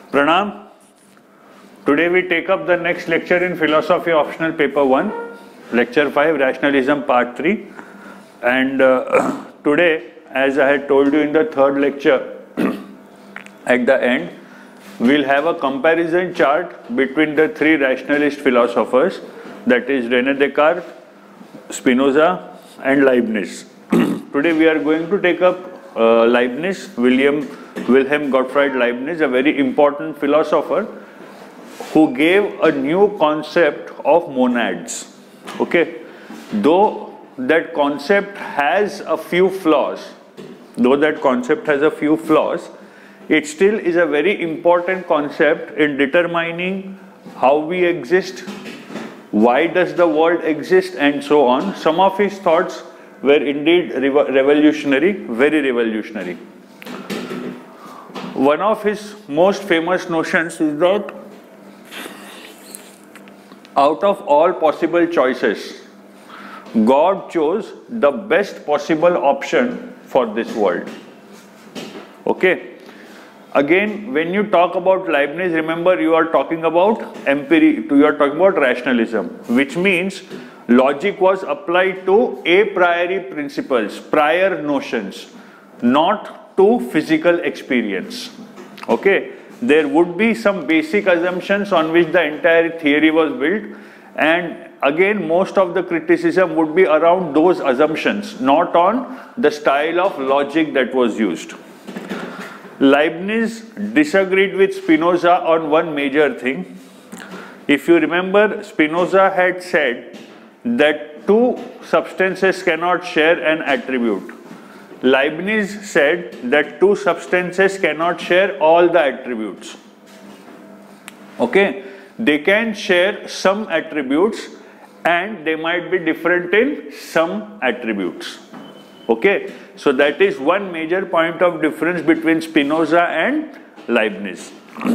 Pranam. Today we take up the next lecture in Philosophy Optional Paper 1, Lecture 5, Rationalism Part 3. And today, as I had told you in the third lecture, at the end, we'll have a comparison chart between the three rationalist philosophers, that is René Descartes, Spinoza and Leibniz. Today we are going to take up Leibniz, Wilhelm Gottfried Leibniz, a very important philosopher who gave a new concept of monads. Okay, though that concept has a few flaws, it still is a very important concept in determining how we exist, why does the world exist, and so on. Some of his thoughts were indeed revolutionary, very revolutionary. One of his most famous notions is that out of all possible choices, God chose the best possible option for this world. Okay. Again, when you talk about Leibniz, remember you are talking about you are talking about rationalism, which means logic was applied to a priori principles, prior notions, not to physical experience. Okay, there would be some basic assumptions on which the entire theory was built, and again most of the criticism would be around those assumptions, not on the style of logic that was used. Leibniz disagreed with Spinoza on one major thing. If you remember, Spinoza had said that two substances cannot share an attribute. Leibniz said that two substances cannot share all the attributes. Okay, they can share some attributes and they might be different in some attributes. Okay, so that is one major point of difference between Spinoza and Leibniz.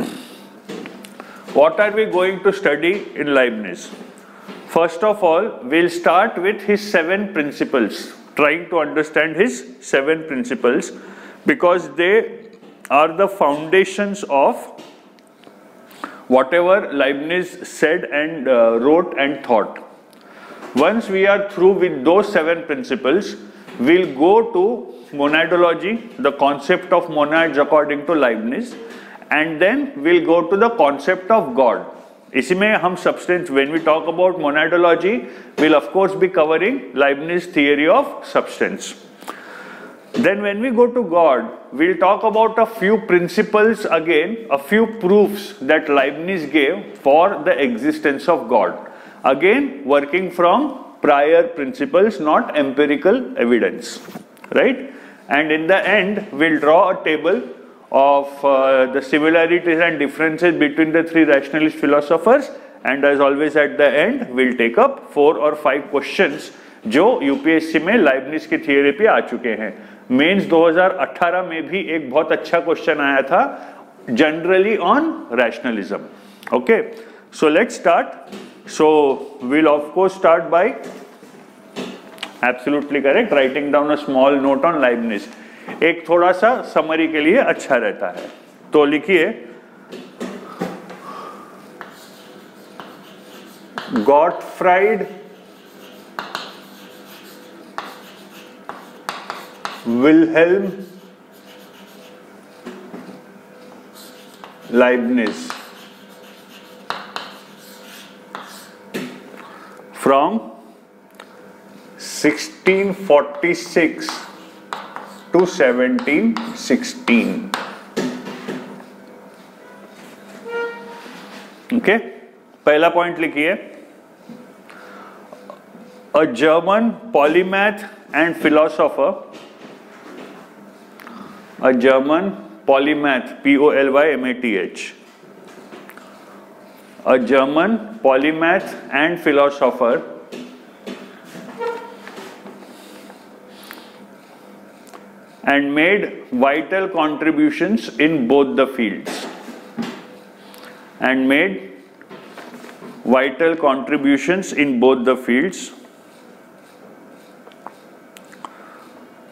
What are we going to study in Leibniz? First of all, we'll start with his 7 principles, trying to understand his 7 principles, because they are the foundations of whatever Leibniz said and wrote and thought. Once we are through with those 7 principles, we'll go to monadology, the concept of monads according to Leibniz, and then we'll go to the concept of God. इसमें हम substance, when we talk about monadology, we'll of course be covering Leibniz theory of substance. Then when we go to God, we'll talk about a few principles again, a few proofs that Leibniz gave for the existence of God. Again, working from prior principles, not empirical evidence, right? And in the end, we'll draw a table of the similarities and differences between the three rationalist philosophers, and as always at the end, we'll take up 4 or 5 questions जो UPSC में Leibniz की theory पे आ चुके हैं. Mains 2018 में भी एक बहुत अच्छा क्वेश्चन आया था, generally on rationalism. Okay, so let's start. So we'll of course start by, absolutely correct, writing down a small note on Leibniz. एक थोड़ा सा समरी के लिए अच्छा रहता है. तो लिखिए, Gottfried Wilhelm Leibniz, from 1646 to 1716. Okay, पहला पॉइंट लिखिए. A German polymath and philosopher, a German polymath, P-O-L-Y-M-A-T-H, a German polymath and philosopher, and made vital contributions in both the fields.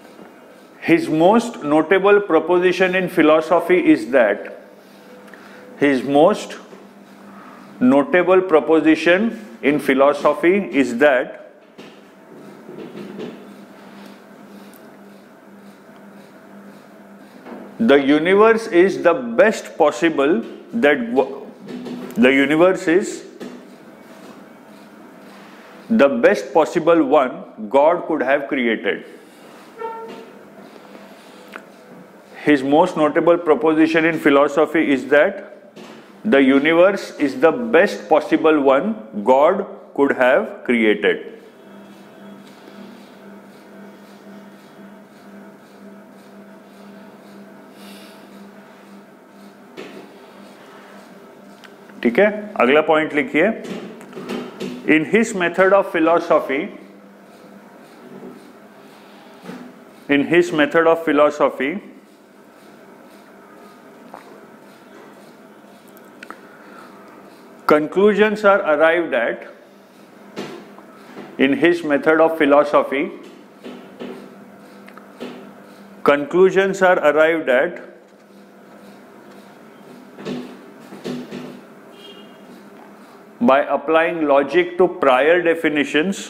His most notable proposition in philosophy is that His most notable proposition in philosophy is that the universe is the best possible the best possible one God could have created. His most notable proposition in philosophy is that the universe is the best possible one God could have created. ठीक है, अगला point लिखिए. In his method of philosophy, conclusions are arrived at. In his method of philosophy, conclusions are arrived at by applying logic to prior definitions,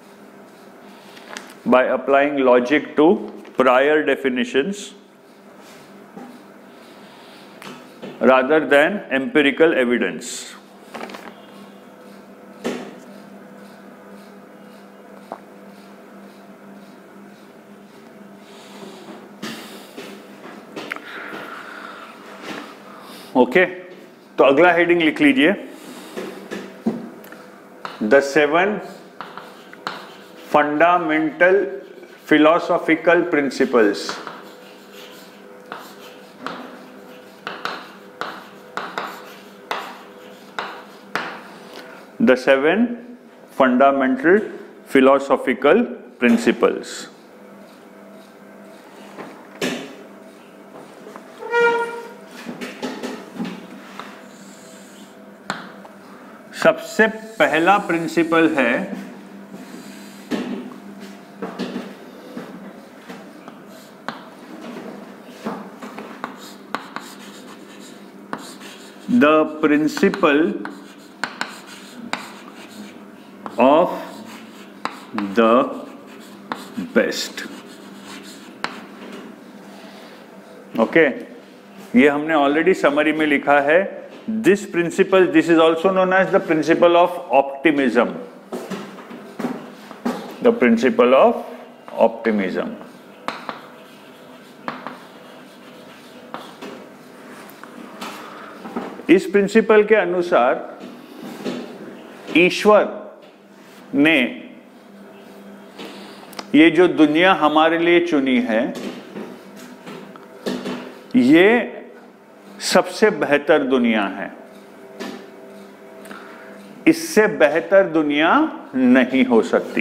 rather than empirical evidence. Okay, तो अगला heading लिख लीजिए, The 7 fundamental philosophical principles. The 7 fundamental philosophical principles. सबसे पहला principle है the principle of the best. Okay, ये हमने already summary में लिखा है. This principle, this is also known as the principle of optimism. The principle of optimism. इस principle के अनुसार ईश्वर ने ये जो दुनिया हमारे लिए चुनी है, ये सबसे बेहतर दुनिया है. इससे बेहतर दुनिया नहीं हो सकती.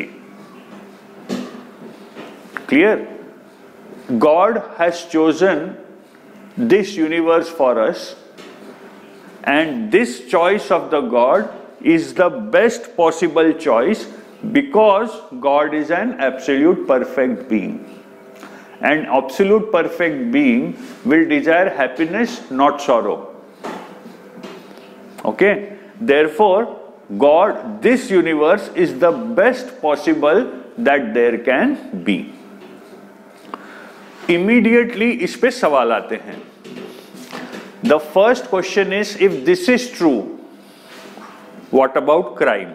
Clear? God has chosen this universe for us, and this choice of the God is the best possible choice because God is an absolute perfect being. And absolute perfect being will desire happiness, not sorrow. Okay? Therefore, God, this universe is the best possible that there can be. Immediately इस पे सवाल आते हैं. The first question is, if this is true, what about crime?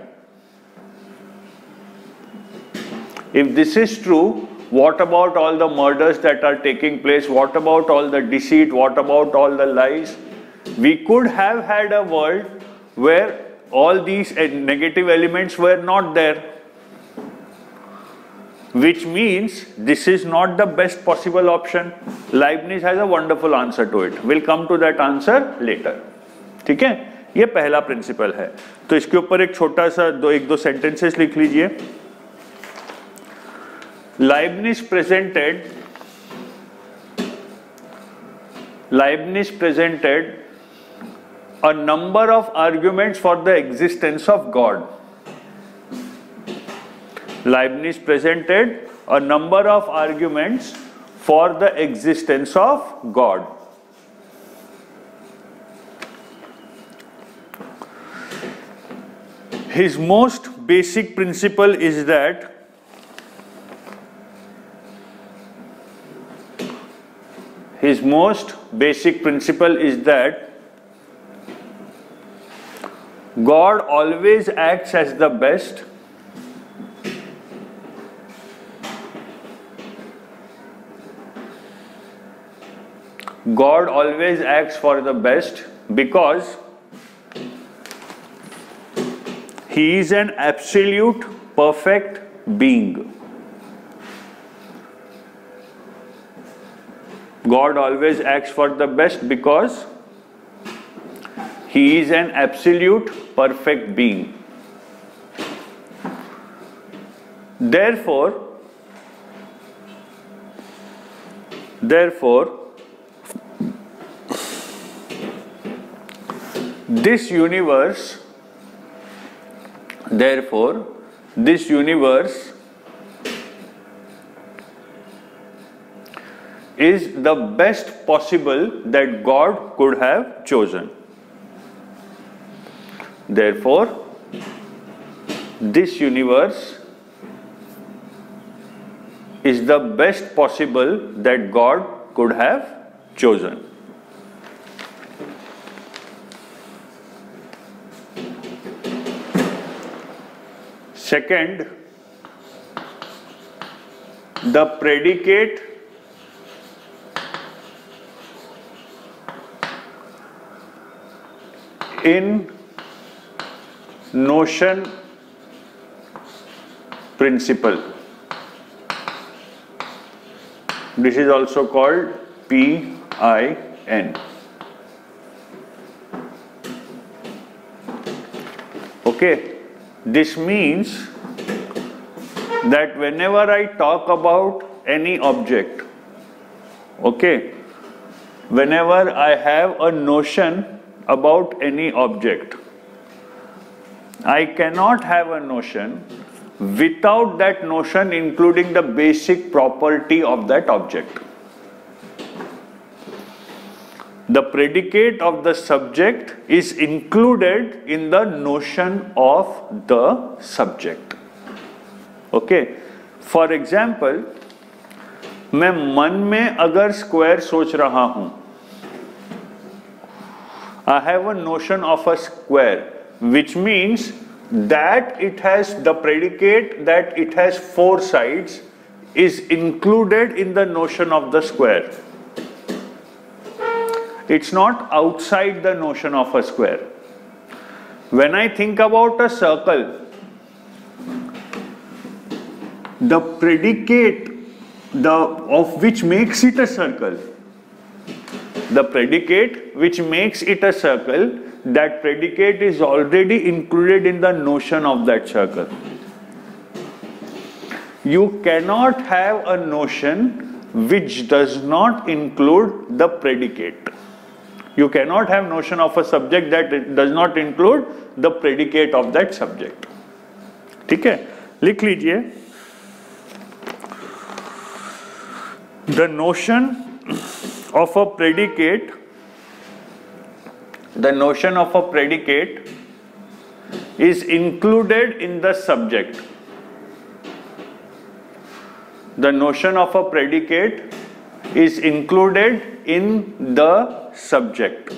If this is true, what about all the murders that are taking place? What about all the deceit? What about all the lies? We could have had a world where all these negative elements were not there, which means this is not the best possible option. Leibniz has a wonderful answer to it. We'll come to that answer later. ठीक है, ये पहला principle है. तो इसके ऊपर एक छोटा सा एक दो सेंटेंसेस लिख लीजिए. Leibniz presented a number of arguments for the existence of God. Leibniz presented a number of arguments for the existence of God. his most basic principle is that God always acts as the best God always acts for the best because he is an absolute perfect being. God always acts for the best because he is an absolute perfect being. Therefore, this universe is the best possible that God could have chosen. Therefore, this universe is the best possible that God could have chosen. Second, the predicate in notion principle. This is also called PIN. Okay. This means that whenever I talk about any object, okay, whenever I have a notion about any object, I cannot have a notion without that notion including the basic property of that object. The predicate of the subject is included in the notion of the subject. Okay. For example, मैं मन में अगर square सोच रहा हूं, I have a notion of a square, which means that it has the predicate that it has 4 sides is included in the notion of the square. It's not outside the notion of a square. When I think about a circle, the predicate of which makes it a circle, the predicate which makes it a circle, that predicate is already included in the notion of that circle. You cannot have a notion which does not include the predicate. You cannot have notion of a subject that does not include the predicate of that subject. ठीक है? लिख लीजिए. The notion of a predicate is included in the subject. The notion of a predicate is included in the subject.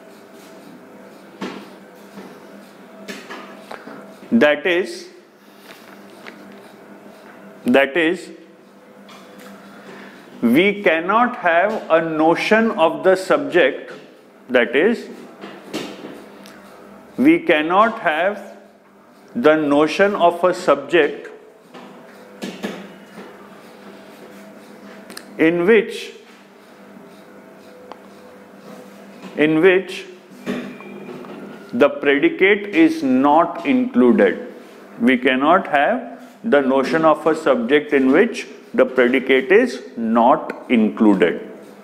That is, we cannot have a notion of the subject, that is, we cannot have the notion of a subject in which the predicate is not included. We cannot have the notion of a subject in which the predicate is not included.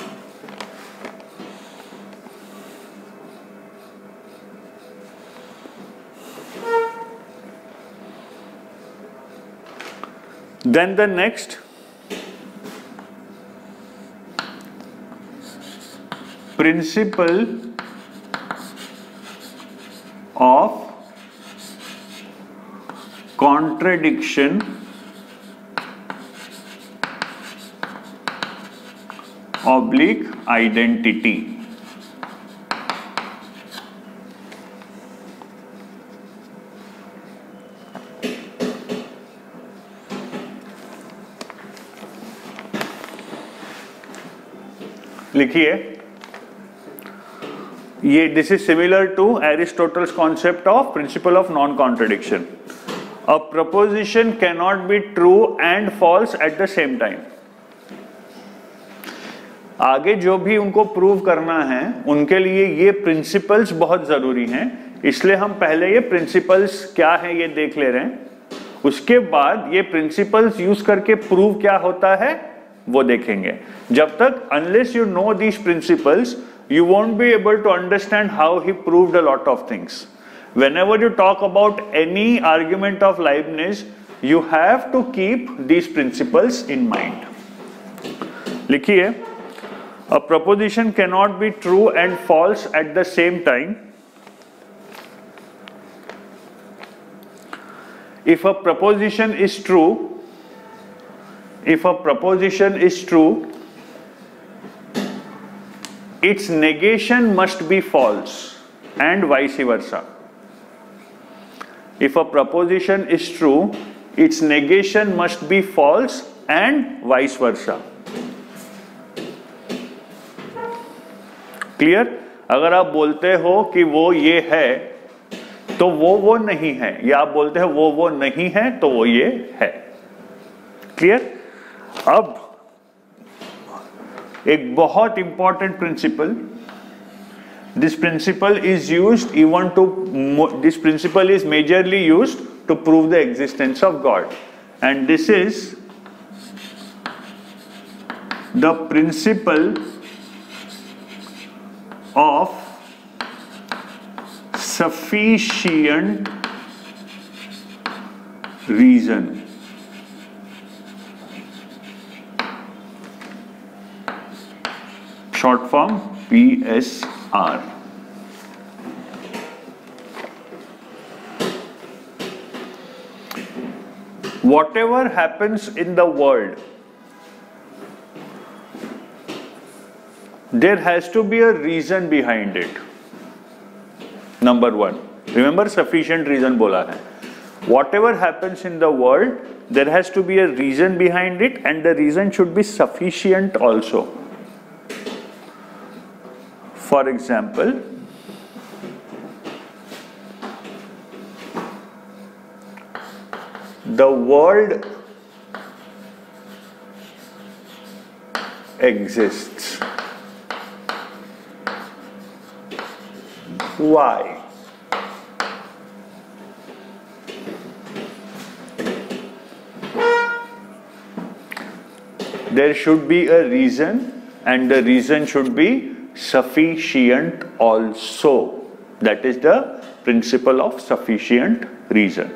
Then the next principle of contradiction oblique identity. लिखिए, ये this is similar to Aristotle's concept of principle of non contradiction. A proposition can not be true and false at the same time. आगे जो भी उनको prove करना है उनके लिए ये प्रिंसिपल्स बहुत जरूरी हैं, इसलिए हम पहले ये प्रिंसिपल्स क्या है ये देख ले रहे हैं. उसके बाद ये प्रिंसिपल्स यूज करके प्रूव क्या होता है वो देखेंगे. जब तक unless you know these principles you won't be able to understand how he proved a lot of things. Whenever you talk about any argument of Leibniz, you have to keep these principles in mind. लिखिए, a proposition cannot be true and false at the same time if a proposition is true. If a proposition is true, its negation must be false and vice versa. If a proposition is true, its negation must be false and vice versa. Clear? अगर आप बोलते हो कि वो ये है तो वो नहीं है, या आप बोलते हो वो नहीं है तो वो ये है. क्लियर? अब एक बहुत important principle, this principle is used even to, this principle is majorly used to prove the existence of God, and this is the principle of sufficient reason. Short form PSR. Whatever happens in the world, there has to be a reason behind it. Number one, remember sufficient reason बोला है. Whatever happens in the world, there has to be a reason behind it, and the reason should be sufficient also. For example, the world exists. Why? There should be a reason, and the reason should be sufficient also. That is the principle of sufficient reason.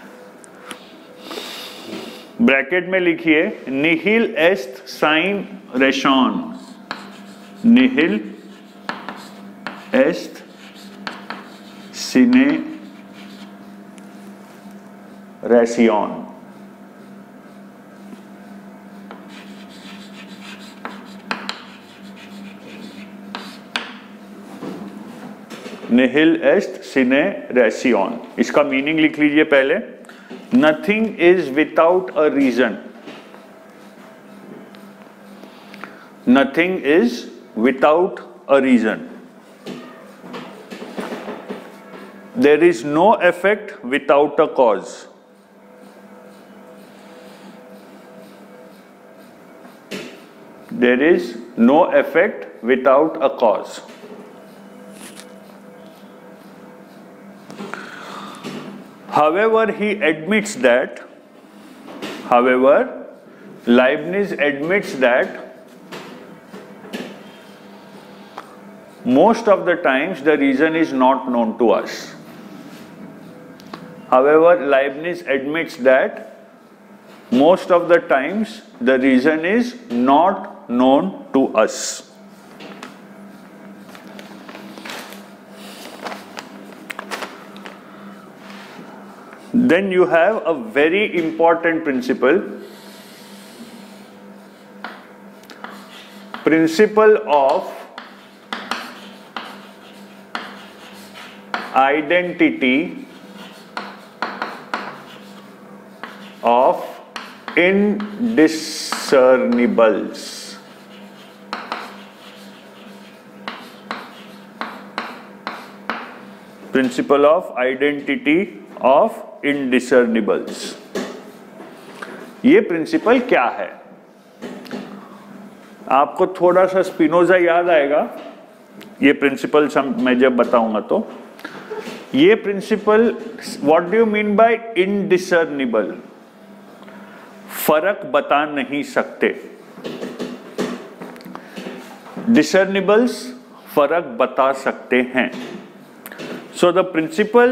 Bracket में लिखिए, nihil est sine raison. Nihil est sine ration. Nihil est sine ration. इसका meaning लिख लीजिए पहले. Nothing is without a reason. Nothing is without a reason. There is no effect without a cause. There is no effect without a cause. However, he admits that, however, Leibniz admits that most of the times the reason is not known to us. However, Leibniz admits that most of the times the reason is not known to us. Then you have a very important principle, principle of identity of indiscernibles. Principle of identity of indiscernibles. ये principle क्या है? आपको थोड़ा सा Spinoza याद आएगा ये principal मैं जब बताऊंगा तो। ये principle, what do you mean by indiscernible? फर्क बता नहीं सकते। डिसर्निबल्स फर्क बता सकते हैं। So the principle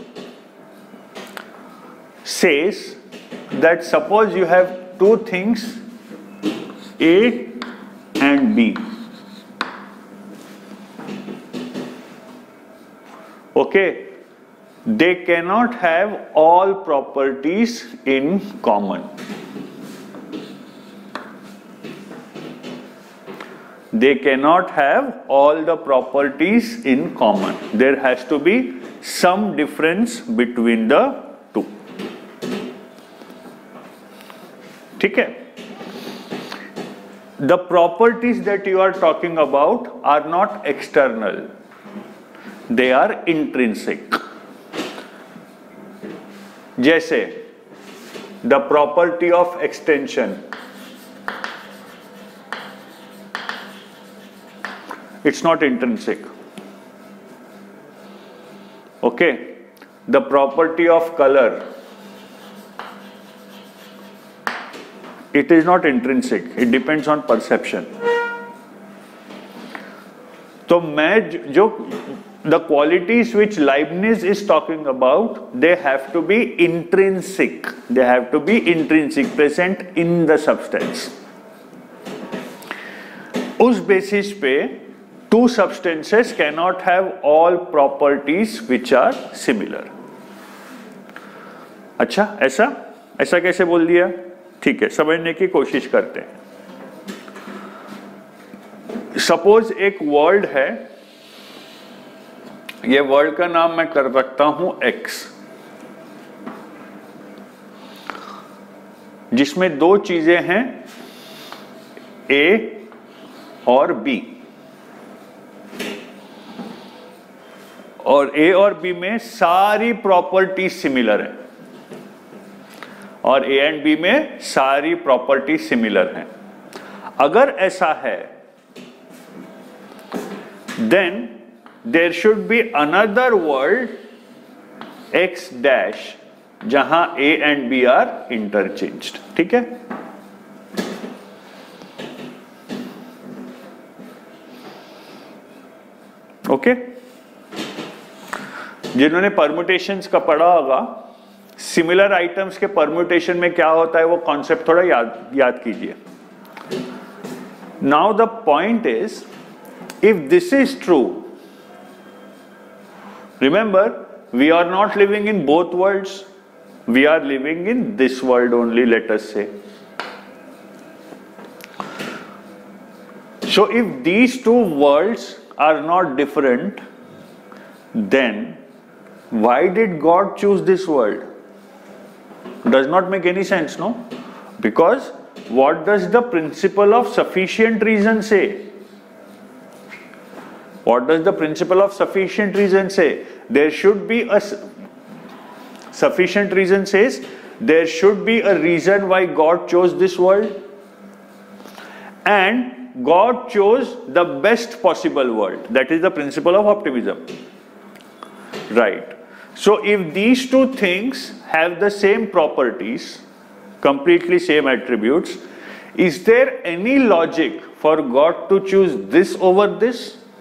says that suppose you have two things A and B. Okay, they cannot have all properties in common. They cannot have all the properties in common. There has to be some difference between the two. ठीक है? The properties that you are talking about are not external. They are intrinsic. जैसे the property of extension. It's not intrinsic. Okay? The property of color. It is not intrinsic. It depends on perception. तो मैं जो the qualities which Leibniz is talking about, they have to be intrinsic. They have to be intrinsic, present in the substance. उस basis पे two substances cannot have all properties which are similar. अच्छा, ऐसा कैसे बोल दिया? ठीक है, समझने की कोशिश करते हैं। सपोज एक वर्ल्ड है, ये वर्ल्ड का नाम मैं कर रखता हूं X, जिसमें दो चीजें हैं A और B, और A और B में सारी प्रॉपर्टीज सिमिलर हैं, और A एंड B में सारी प्रॉपर्टी सिमिलर हैं। अगर ऐसा है, then there should be another world X dash जहां A and B are interchanged. ठीक है? ओके? जिन्होंने परम्यूटेशंस का पढ़ा होगा, सिमिलर आइटम्स के परम्यूटेशन में क्या होता है वो कॉन्सेप्ट थोड़ा याद कीजिए। Now the point is, if this is true, remember we are not living in both worlds, we are living in this world only, let us say. So if these two worlds are not different, then why did God choose this world? Does not make any sense, no? Because what does the principle of sufficient reason say? What does the principle of sufficient reason say? There should be a sufficient reason says there should be a reason why God chose this world, and God chose the best possible world. That is the principle of optimism. Right. So if these two things have the same properties, completely same attributes, is there any logic for God to choose this over this?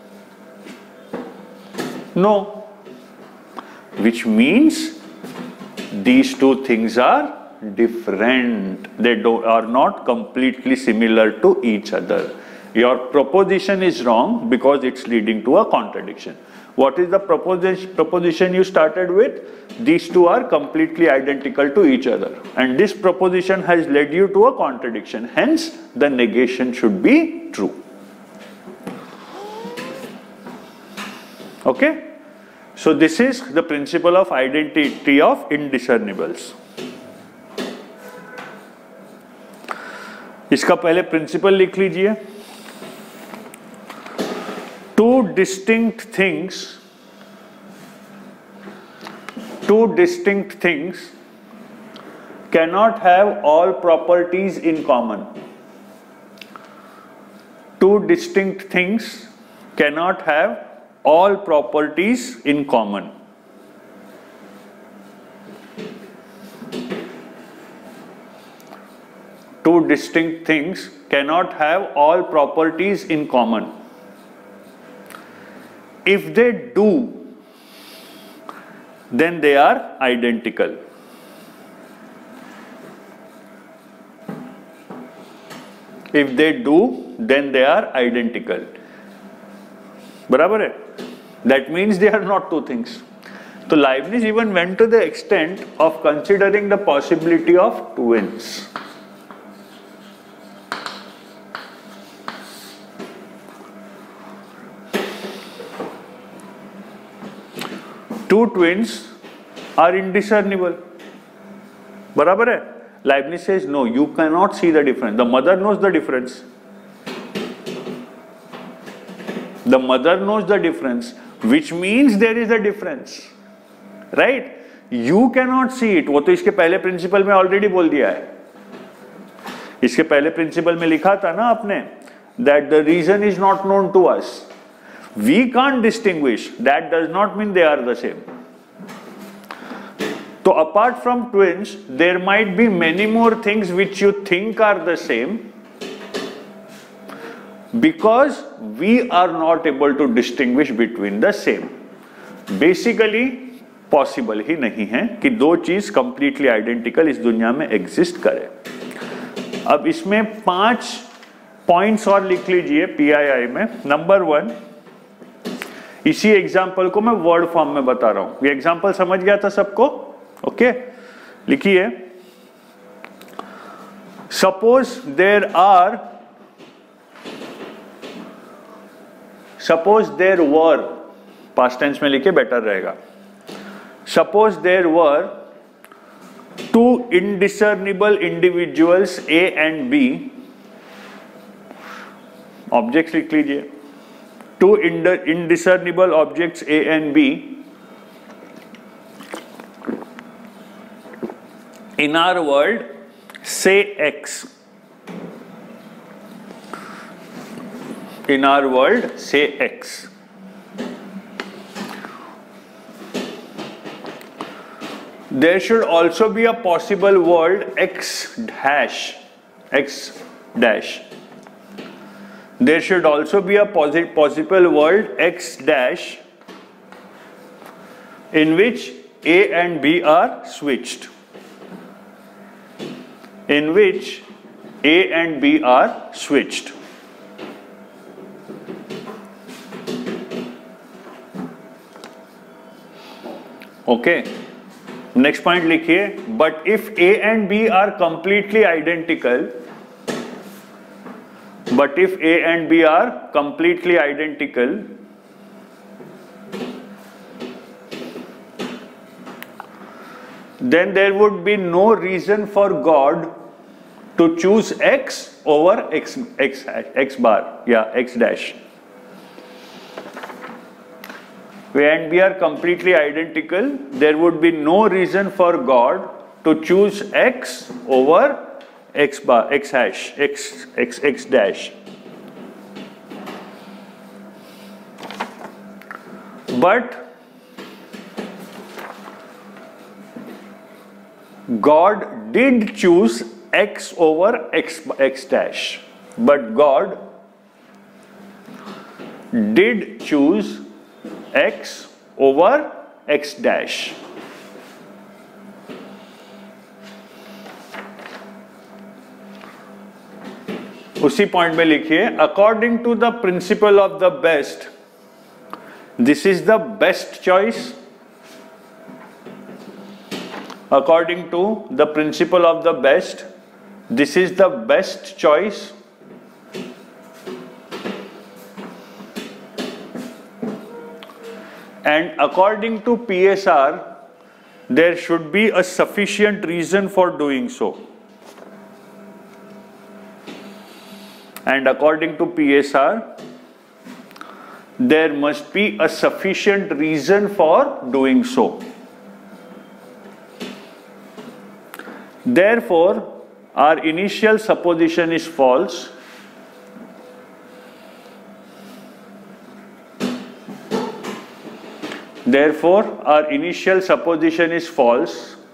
No. Which means these two things are different. They are not completely similar to each other. Your proposition is wrong because it's leading to a contradiction. What is the proposition you started with? These two are completely identical to each other. And this proposition has led you to a contradiction. Hence, the negation should be true. Okay? So this is the principle of identity of indiscernibles. इसका पहले principal लिख लीजिए. Two distinct things cannot have all properties in common. Two distinct things cannot have all properties in common. Two distinct things cannot have all properties in common. If they do, then they are identical. If they do, then they are identical. बराबर है? That means they are not two things. So Leibniz even went to the extent of considering the possibility of twins. Two twins are indiscernible. बराबर है? Leibniz says no, you cannot see the difference. The mother knows the difference. The mother knows the difference, which means there is a difference, right? You cannot see it. वो तो इसके पहले principal में already बोल दिया है. इसके पहले प्रिंसिपल में लिखा था ना आपने, that the reason is not known to us. We can't distinguish. That does not mean they are the same. So apart from twins, there might be many more things which you think are the same, because we are not able to distinguish between the same. Basically, possible ही नहीं है कि दो चीज completely identical इस दुनिया में exist करे. अब इसमें 5 पॉइंट्स और लिख लीजिए PII में. नंबर 1, इसी एग्जाम्पल को मैं वर्ड फॉर्म में बता रहा हूं. ये एग्जाम्पल समझ गया था सबको? ओके, लिखिए. Suppose there were, past tense में लिखिए बेटर रहेगा. Suppose there were two indiscernible individuals A and B. Objects लिख लीजिए. Two indiscernible objects A and B. In our world, say X. In our world, say X. There should also be a possible world X dash. There should also be a possible world X dash in which A and B are switched. In which A and B are switched. Okay. Next point लिखिए. But if A and B are completely identical, but if A and B are completely identical, then there would be no reason for God to choose X over X bar, X dash. A and B are completely identical, there would be no reason for God to choose X over X bar, X hash, X dash. But God did choose X over X dash. But God did choose X over X dash. उसी point में लिखिए according to the principle of the best, this is the best choice. According to the principle of the best, this is the best choice. And according to PSR, there should be a sufficient reason for doing so. And according to PSR, there must be a sufficient reason for doing so. Therefore, our initial supposition is false. Therefore, our initial supposition is false,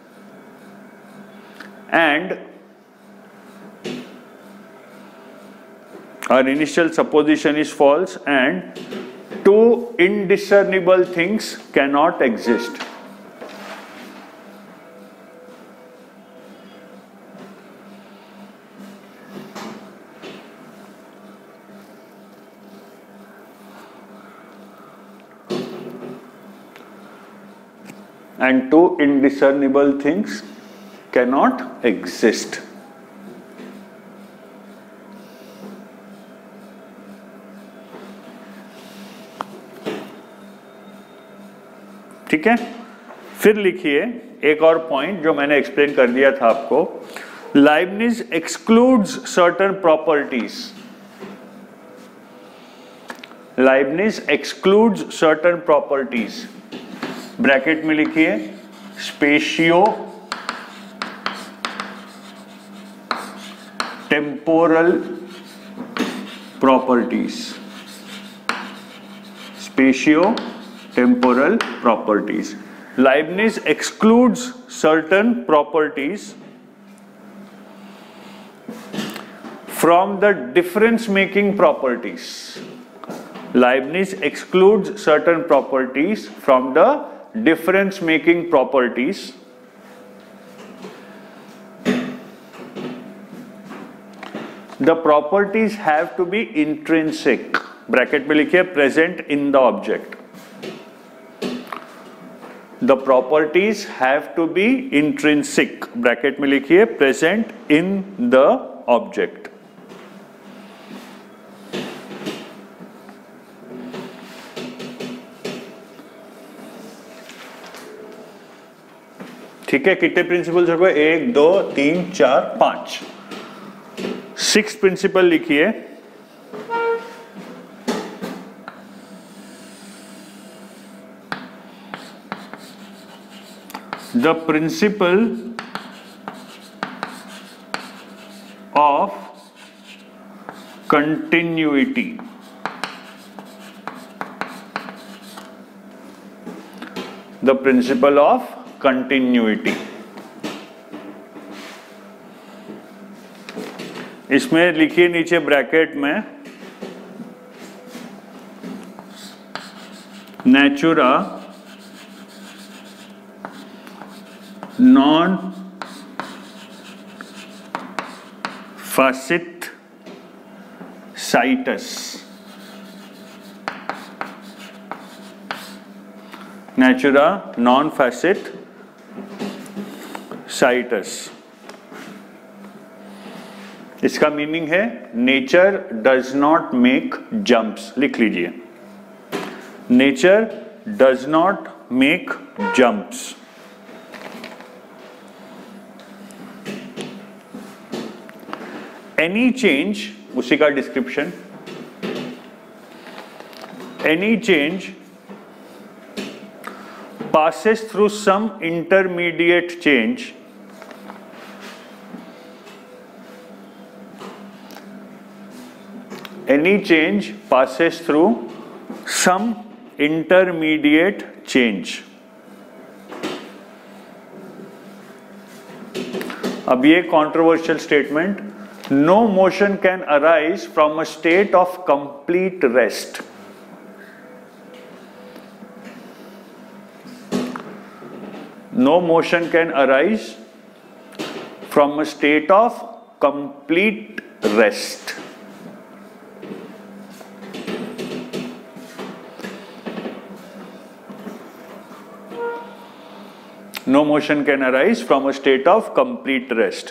and our initial supposition is false, and two indiscernible things cannot exist. And two indiscernible things cannot exist. ठीक है, फिर लिखिए एक और point जो मैंने explain कर दिया था आपको. Leibniz excludes certain properties. Leibniz excludes certain properties. Bracket में लिखिए spatio temporal properties. Spatio temporal properties. Leibniz excludes certain properties from the difference making properties. Leibniz excludes certain properties from the difference making properties. The properties have to be intrinsic. Bracket में लिखिए present in the object. The properties have to be intrinsic. Bracket में लिखिए present in the object. ठीक है, कितने principles हो गए? 1 2 3 4 5. 6 principle लिखिए. The principle of continuity. The principle of continuity. इसमें लिखिए नीचे ब्रैकेट में नेचुरा नॉन फासित साइटस. नेचुरा नॉन फासित साइटस. इसका मीनिंग है nature does not make jumps. लिख लीजिए nature does not make jumps. Any change, उसी का description, any change passes through some intermediate change any change passes through some intermediate change. अब ये controversial statement, no motion can arise from a state of complete rest. No motion can arise from a state of complete rest. No motion can arise from a state of complete rest.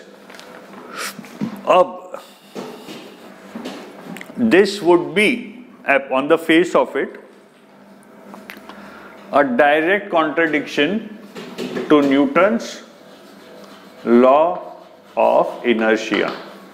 This would be, on the face of it, a direct contradiction to Newton's law of inertia.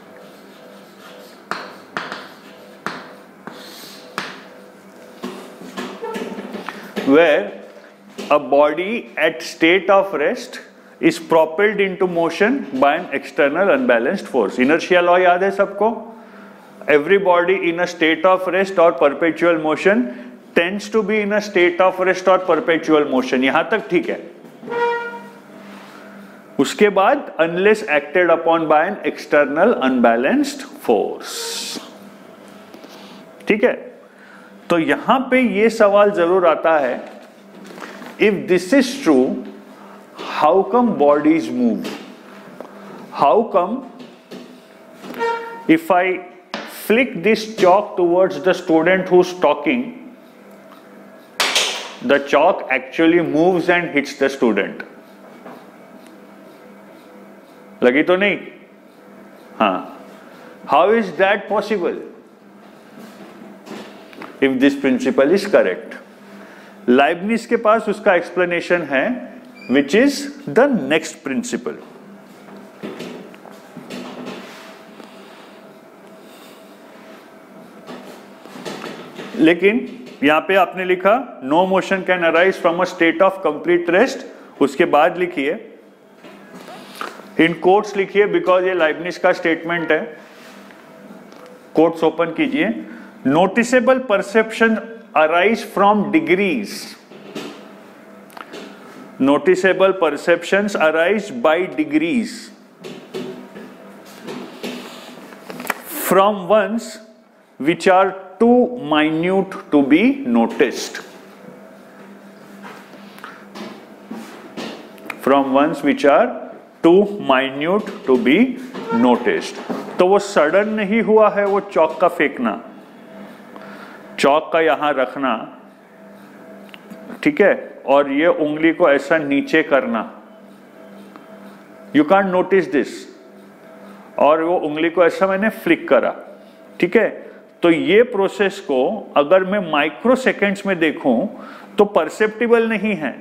Where a body at state of rest is propelled into motion by an external unbalanced force. Inertia law याद है सबको? Every body in a state of rest or perpetual motion tends to be in a state of rest or perpetual motion. यहां तक ठीक है. उसके बाद unless acted upon by an external unbalanced force. ठीक है? तो यहां पे ये सवाल जरूर आता है, if this is true, how come bodies move? How come if I flick this chalk towards the student who's talking, the chalk actually moves and hits the student? लगी तो नहीं? हाँ. How is that possible? If this principle is correct. Leibniz के पास उसका explanation है, which is the next principle. लेकिन यहां पे आपने लिखा no motion can arise from a state of complete rest. उसके बाद लिखिए, इन कोट्स लिखिए, बिकॉज ये लाइबनिज का स्टेटमेंट है. कोट्स ओपन कीजिए. Noticeable perception arise from degrees. Noticeable perceptions arise by degrees from ones which are too minute to be noticed. From ones which are too minute to be noticed. तो वो sudden नहीं हुआ है वो चौक का फेंकना, चौक का यहां रखना, ठीक है, और ये उंगली को ऐसा नीचे करना. You can't notice this. और वो उंगली को ऐसा मैंने फ्लिक करा, ठीक है. तो ये प्रोसेस को अगर मैं माइक्रो सेकेंड्स में देखूं तो परसेप्टिबल नहीं है,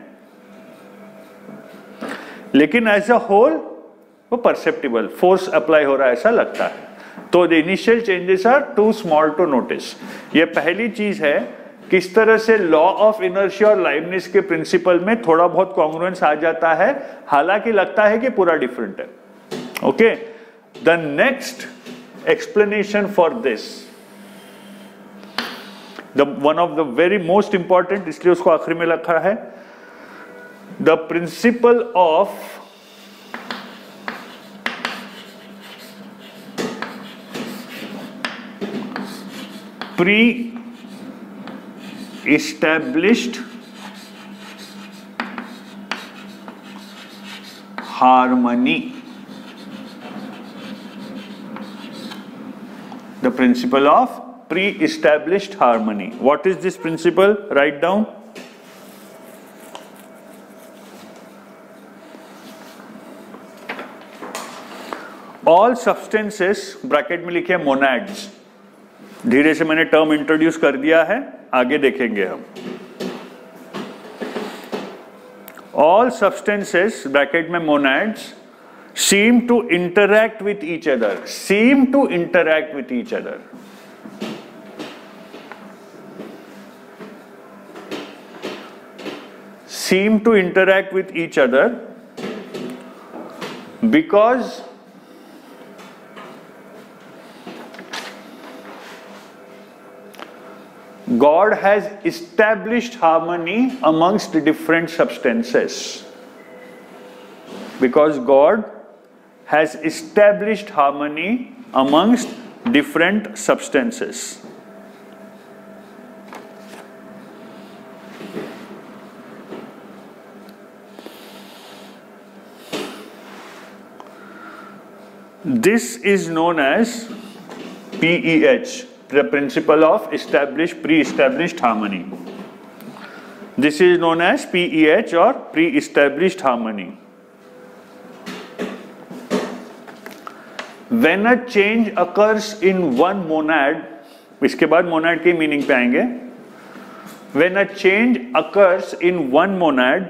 लेकिन एज अ होल वो परसेप्टिबल, फोर्स अप्लाई हो रहा है ऐसा लगता है. तो the initial changes are too small to notice. ये पहली चीज है, किस तरह से लॉ ऑफ इनर्शिया और लाइबनिज के प्रिंसिपल में थोड़ा बहुत कॉन्ग्रुएंस आ जाता है, हालांकि लगता है कि पूरा डिफरेंट है. Okay, the next explanation for this, the one of the very most important, इसलिए उसको आखिरी में रखा है, the principle of pre-established harmony. The principle of pre-established harmony. What is this principle? Write down. All substances, bracket में लिखे monads. धीरे से मैंने टर्म इंट्रोड्यूस कर दिया है, आगे देखेंगे हम. ऑल सब्सटेंसेस, ब्रैकेट में monads, seem to interact with each other. Seem to interact with each other. Seem to interact with each other because God has established harmony amongst different substances. Because God has established harmony amongst different substances. This is known as PEH. The principle of pre-established harmony. This is known as PEH or pre-established harmony. When a change occurs in one monad, इसके बाद monad के meaning पे आएंगे. When a change occurs in one monad,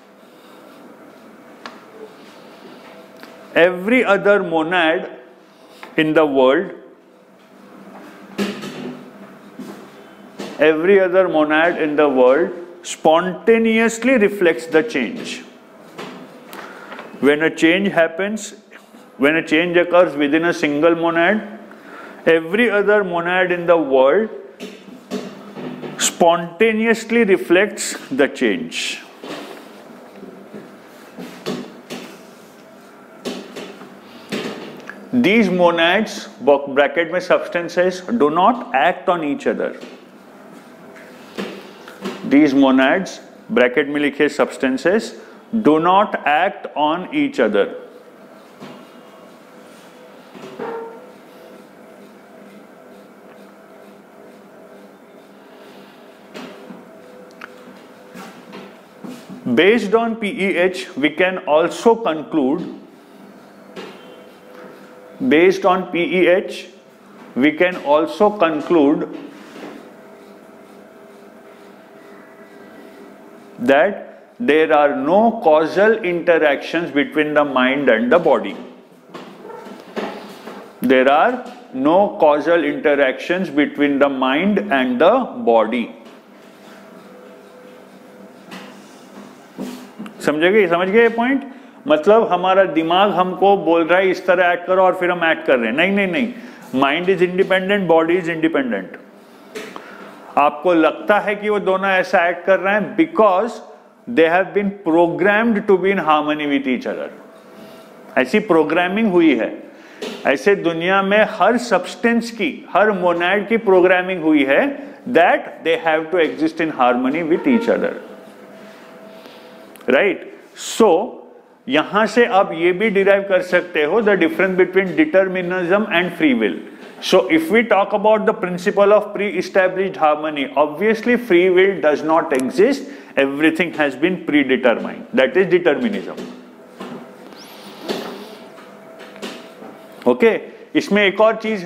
every other monad in the world, spontaneously reflects the change. When a change occurs within a single monad, every other monad in the world spontaneously reflects the change. These monads, bracket में substances, do not act on each other. These monads, bracket में लिखे substances, do not act on each other. Based on PEH, we can also conclude that there are no causal interactions between the mind and the body. There are no causal interactions between the mind and the body. समझ गए ये point? मतलब हमारा दिमाग हमको बोल रहा है इस तरह एक्ट करो और फिर हम एक्ट कर रहे हैं. नहीं. Mind is independent, body is independent. आपको लगता है कि वो दोनों ऐसा एक्ट कर रहे हैं because they have been programmed to be in harmony with each other. ऐसी प्रोग्रामिंग हुई है. ऐसे दुनिया में हर सब्सटेंस की, हर मोनाड की प्रोग्रामिंग हुई है that they have to exist in harmony with each other. Right? So यहां से आप ये भी डिराइव कर सकते हो the difference between determinism and free will. So if we talk about the principle of pre-established harmony, obviously free will does not exist. Everything has been predetermined. That is determinism. Okay? इसमें एक और चीज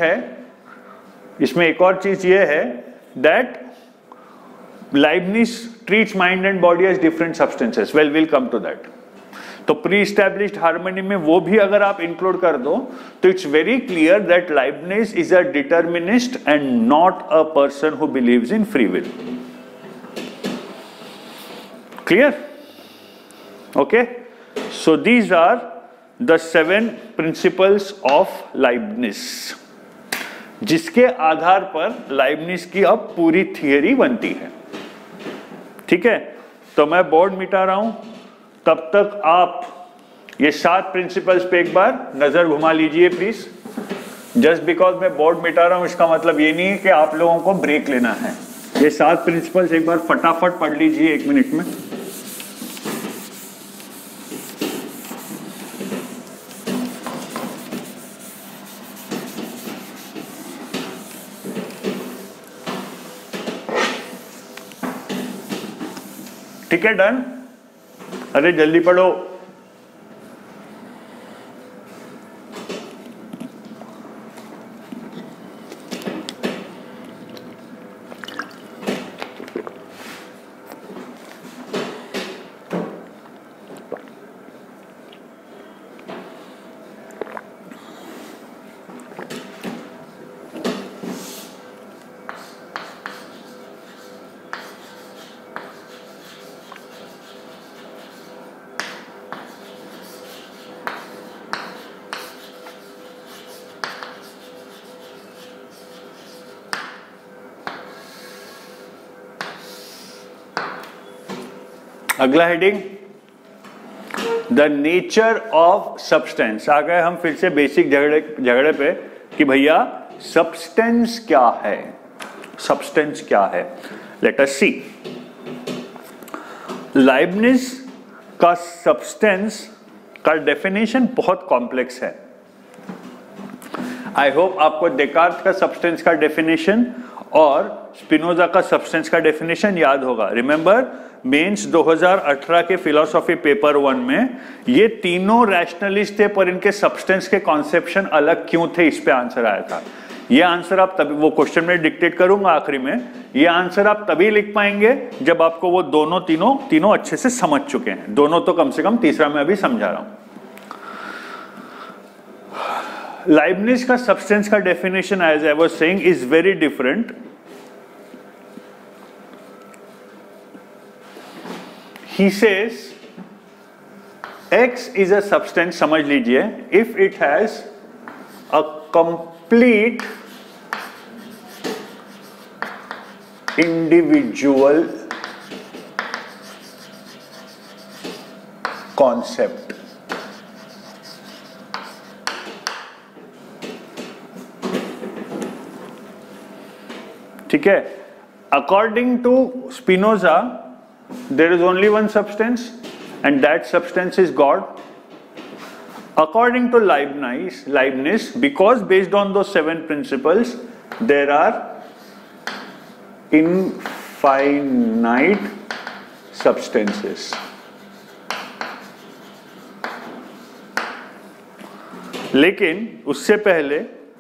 ये है that Leibniz treats mind and body as different substances. Well, we'll come to that. तो pre established harmony में वो भी अगर आप इंक्लूड कर दो तो it's very clear that Leibniz is a determinist and not a person who believes in free will. Clear? Okay, so these are the 7 principles of Leibniz, जिसके आधार पर लाइबनिज की अब पूरी थियरी बनती है. ठीक है, तो मैं बोर्ड मिटा रहा हूं. तब तक आप ये 7 प्रिंसिपल्स पे एक बार नजर घुमा लीजिए प्लीज. जस्ट बिकॉज मैं बोर्ड मिटा रहा हूं इसका मतलब ये नहीं है कि आप लोगों को ब्रेक लेना है. ये 7 प्रिंसिपल्स एक बार फटाफट पढ़ लीजिए 1 मिनट में. ठीक है, डन? अरे जल्दी पढ़ो. अगला heading, the nature of substance. आ गए हम फिर से बेसिक झगड़े पे कि भैया सब्सटेंस क्या है. सब्सटेंस क्या है? Let us see. लाइबनिज का सब्सटेंस का डेफिनेशन बहुत कॉम्प्लेक्स है. आई होप आपको डेकार्ट का सब्सटेंस का डेफिनेशन और स्पिनोजा का सब्सटेंस का डेफिनेशन याद होगा। रिमेंबर मेंस 2018 के फिलोसॉफी पेपर 1 में ये तीनों रैशनलिस्ट थे, पर इनके सब्सटेंस के कॉन्सेप्शन अलग क्यों थे, इस पे आंसर आया था। ये आंसर आप तभी, वो क्वेश्चन में डिक्टेट करूंगा आखिरी में, ये आंसर आप तभी लिख पाएंगे जब आपको वो दोनों तीनों अच्छे से समझ चुके हैं। दोनों तो कम से कम, तीसरा मैं अभी समझा रहा हूं। लाइबनिज का सब्सटेंस का definition as I was saying is very different. He says X is a substance, समझ लीजिए, if it has a complete individual concept. ठीक है, according to Spinoza there is only one substance and that substance is God. According to Leibniz, because based on those 7 principles there are infinite substances. लेकिन उससे पहले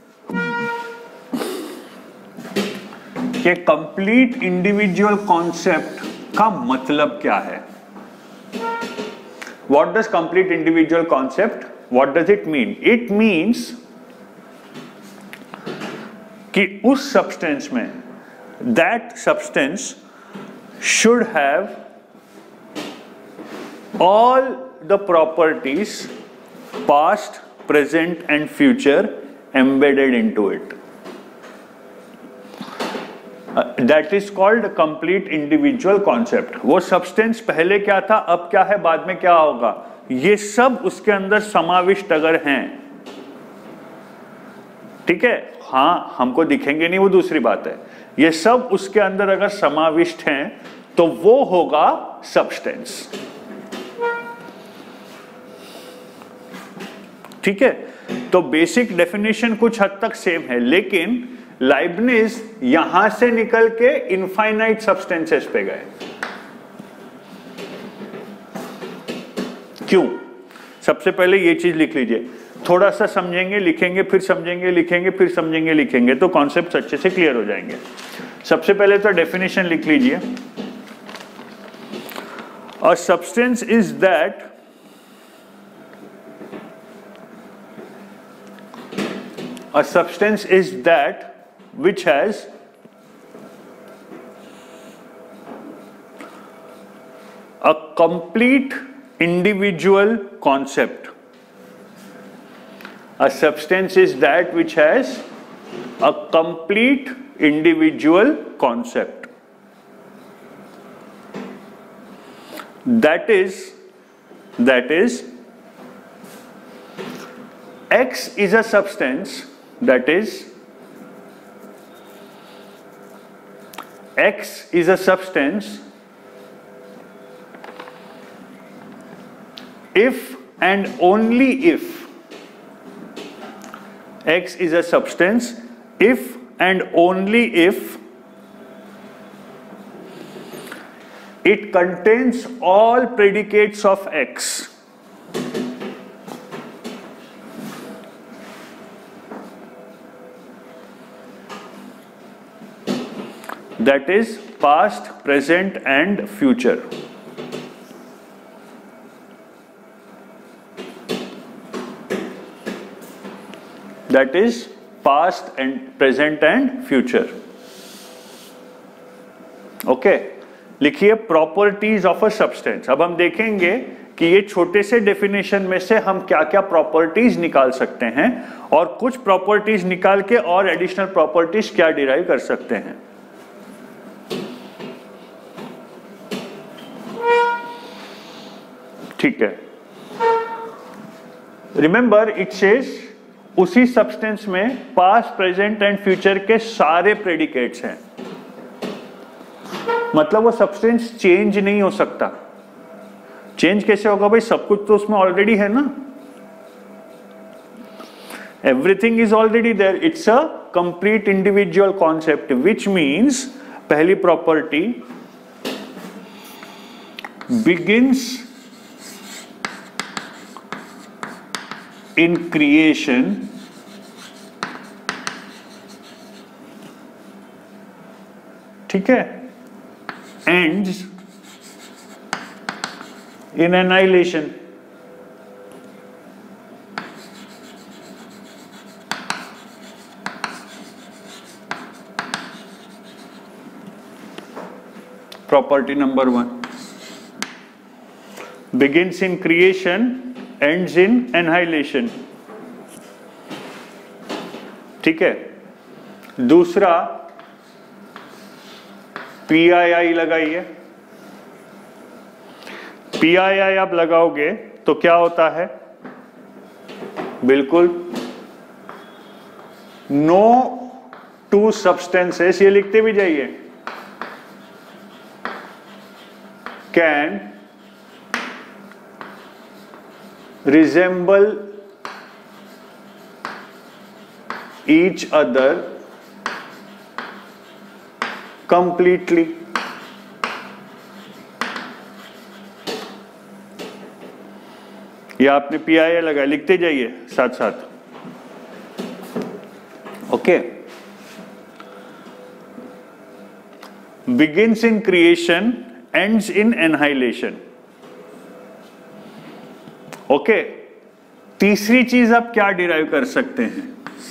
कि complete individual concept का मतलब क्या है? What does complete individual concept? What does it mean? It means कि उस substance में that substance should have all the properties past, present and future embedded into it. That is called complete individual concept. वो substance पहले क्या था, अब क्या है, बाद में क्या होगा, ये सब उसके अंदर समाविष्ट अगर हैं, ठीक है, हाँ हमको दिखेंगे नहीं वो दूसरी बात है, ये सब उसके अंदर अगर समाविष्ट हैं तो वो होगा substance। ठीक है, तो बेसिक डेफिनेशन कुछ हद तक सेम है, लेकिन लाइबनिज यहां से निकल के इनफाइनाइट सब्सटेंसेस पे गए। क्यों? सबसे पहले ये चीज लिख लीजिए, थोड़ा सा समझेंगे लिखेंगे, फिर समझेंगे लिखेंगे, फिर समझेंगे लिखेंगे, तो कॉन्सेप्ट अच्छे से क्लियर हो जाएंगे। सबसे पहले तो डेफिनेशन लिख लीजिए। A substance is that a substance is that which has a complete individual concept. A substance is that which has a complete individual concept. That is X is a substance, that is X is a substance if and only if X is a substance if and only if it contains all predicates of X. That is past, present and future. That is past and present and future. Okay, लिखिए properties of a substance. अब हम देखेंगे कि ये छोटे से definition में से हम क्या क्या प्रॉपर्टीज निकाल सकते हैं और कुछ प्रॉपर्टीज निकाल के और एडिशनल प्रॉपर्टीज क्या डिराइव कर सकते हैं। ठीक है, रिमेंबर इट सेज उसी सब्सटेंस में पास्ट, प्रेजेंट एंड फ्यूचर के सारे प्रेडिकेट्स हैं, मतलब वो सब्सटेंस चेंज नहीं हो सकता। चेंज कैसे होगा भाई, सब कुछ तो उसमें ऑलरेडी है ना, everything is already there, it's a complete individual concept, which means पहली प्रॉपर्टी, begins in creation ठीक है, ends in annihilation। Property number 1, begins in creation, ends in annihilation। ठीक है, दूसरा PII लगाइए। PII आप लगाओगे तो क्या होता है, बिल्कुल नो टू सब्सटेंसेस, ये लिखते भी जाइए, can resemble each other completely। ये आपने PII लगाया, लिखते जाइए साथ साथ। Okay, begins in creation, ends in annihilation। Okay, तीसरी चीज आप क्या डिराइव कर सकते हैं,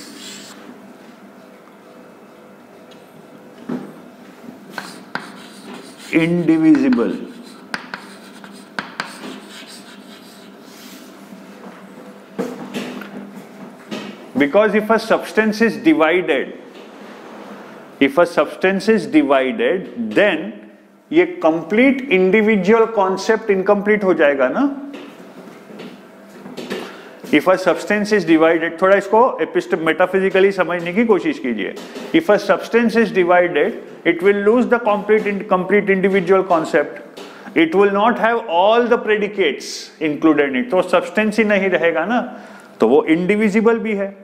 indivisible. Because if a substance is divided, then ये कंप्लीट इंडिविजुअल कॉन्सेप्ट इनकम्प्लीट हो जाएगा ना। If a substance is divided, थोड़ा इसको मेटाफिजिकली समझने की कोशिश कीजिए। If a substance is divided, it will lose the complete individual concept. It will not have all the predicates included in it। तो substance ही नहीं रहेगा ना, तो वो indivisible भी है।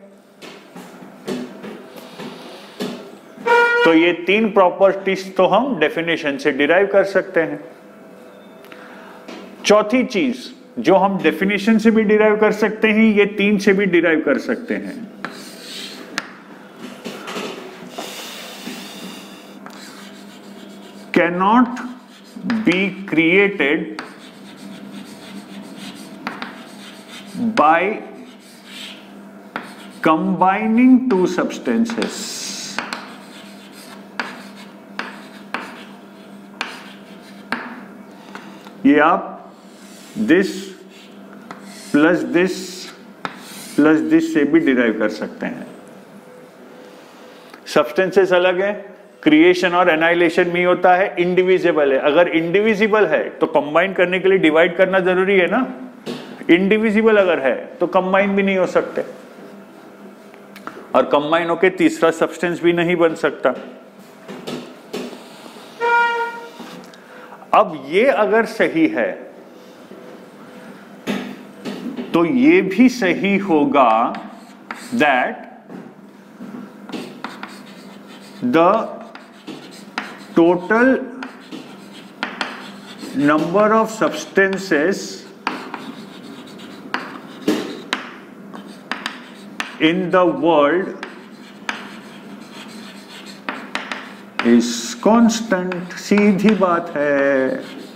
तो ये तीन प्रॉपर्टीज तो हम डेफिनेशन से डिराइव कर सकते हैं। चौथी चीज जो हम डेफिनेशन से भी डिराइव कर सकते हैं, ये तीन से भी डिराइव कर सकते हैं। Cannot be created by combining two substances. ये आप दिस प्लस दिस से भी डिराइव कर सकते हैं। सब्सटेंसेस अलग है, क्रिएशन और एनाइलेशन में होता है, इंडिविजिबल है। अगर इंडिविजिबल है तो कंबाइन करने के लिए डिवाइड करना जरूरी है ना, इंडिविजिबल अगर है तो कंबाइन भी नहीं हो सकते, और कंबाइन होके तीसरा सब्सटेंस भी नहीं बन सकता। अब ये अगर सही है तो ये भी सही होगा that the total number of substances in the world is constant. सीधी बात है।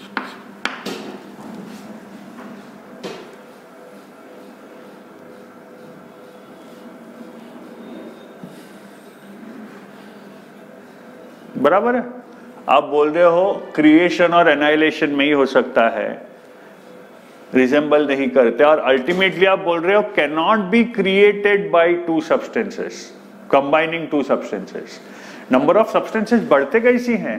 बराबर है। आप बोल रहे हो क्रिएशन और एनाइलेशन में ही हो सकता है, रिजेंबल नहीं करते, और अल्टीमेटली आप बोल रहे हो can not be created by two substances, combining two substances. Number of substances बढ़ते कैसी हैं?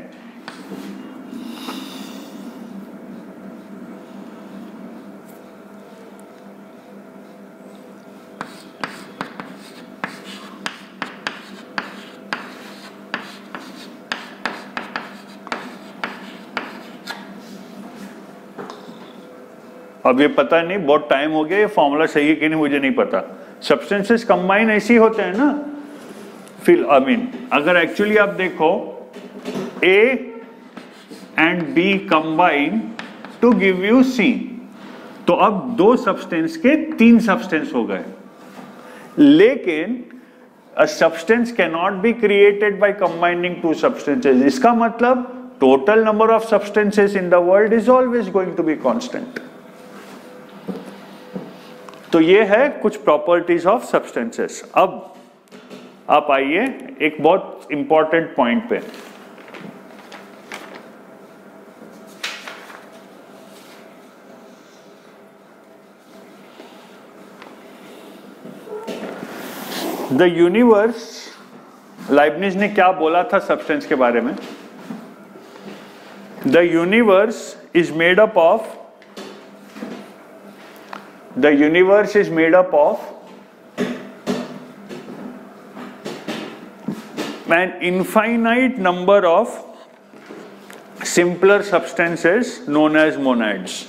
अब ये पता नहीं, बहुत टाइम हो गया, ये फॉर्मूला सही है कि नहीं मुझे नहीं पता। सब्सटेंसेस कंबाइन ऐसे ही होते हैं ना, फिर अगर एक्चुअली आप देखो A and B combine to give you C. तो अब दो सब्सटेंस के तीन सब्सटेंस हो गए, लेकिन a substance cannot be created by combining two substances. इसका मतलब total number of substances in the world is always going to be constant. तो ये है कुछ properties of substances. अब आप आइए एक बहुत important point पे. द यूनिवर्स, लाइबनिज ने क्या बोला था सब्सटेंस के बारे में? The universe is made up of an infinite number of simpler substances known as monads.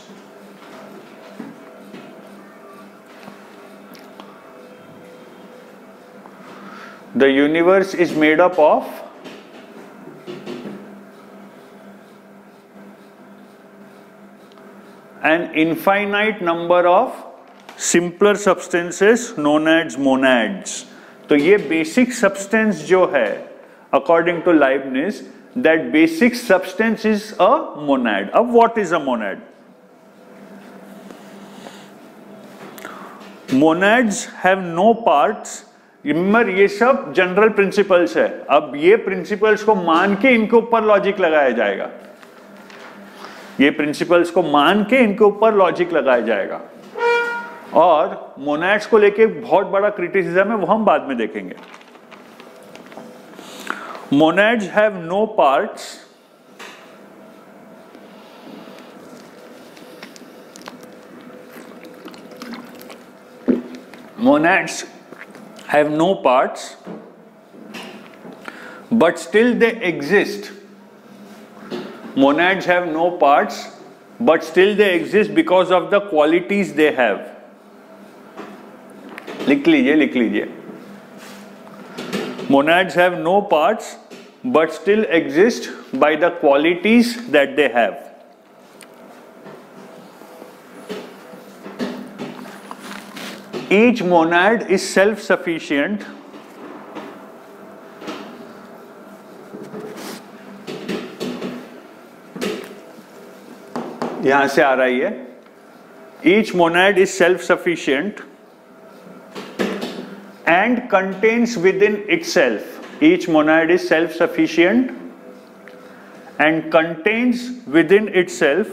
The universe is made up of an infinite number of simpler substances known as monads. तो ये basic substance जो है, according to Leibniz, that basic substance is a monad. अब what is a monad? Monads have no parts. Remember ये सब general principles है. अब ये प्रिंसिपल्स को मान के इनके ऊपर लॉजिक लगाया जाएगा. ये प्रिंसिपल्स को मान के इनके ऊपर लॉजिक लगाया जाएगा. और मोनाड्स को लेके बहुत बड़ा क्रिटिसिज्म है, वो हम बाद में देखेंगे. Monads have no parts. Monads have no parts, but still they exist. Monads have no parts, but still they exist because of the qualities they have. लिख लीजिए. Monads have no parts, but still exist by the qualities that they have. Each monad is self-sufficient यहां से आ रही है. Each monad is self-sufficient and contains within itself. Each monad is self-sufficient and contains within itself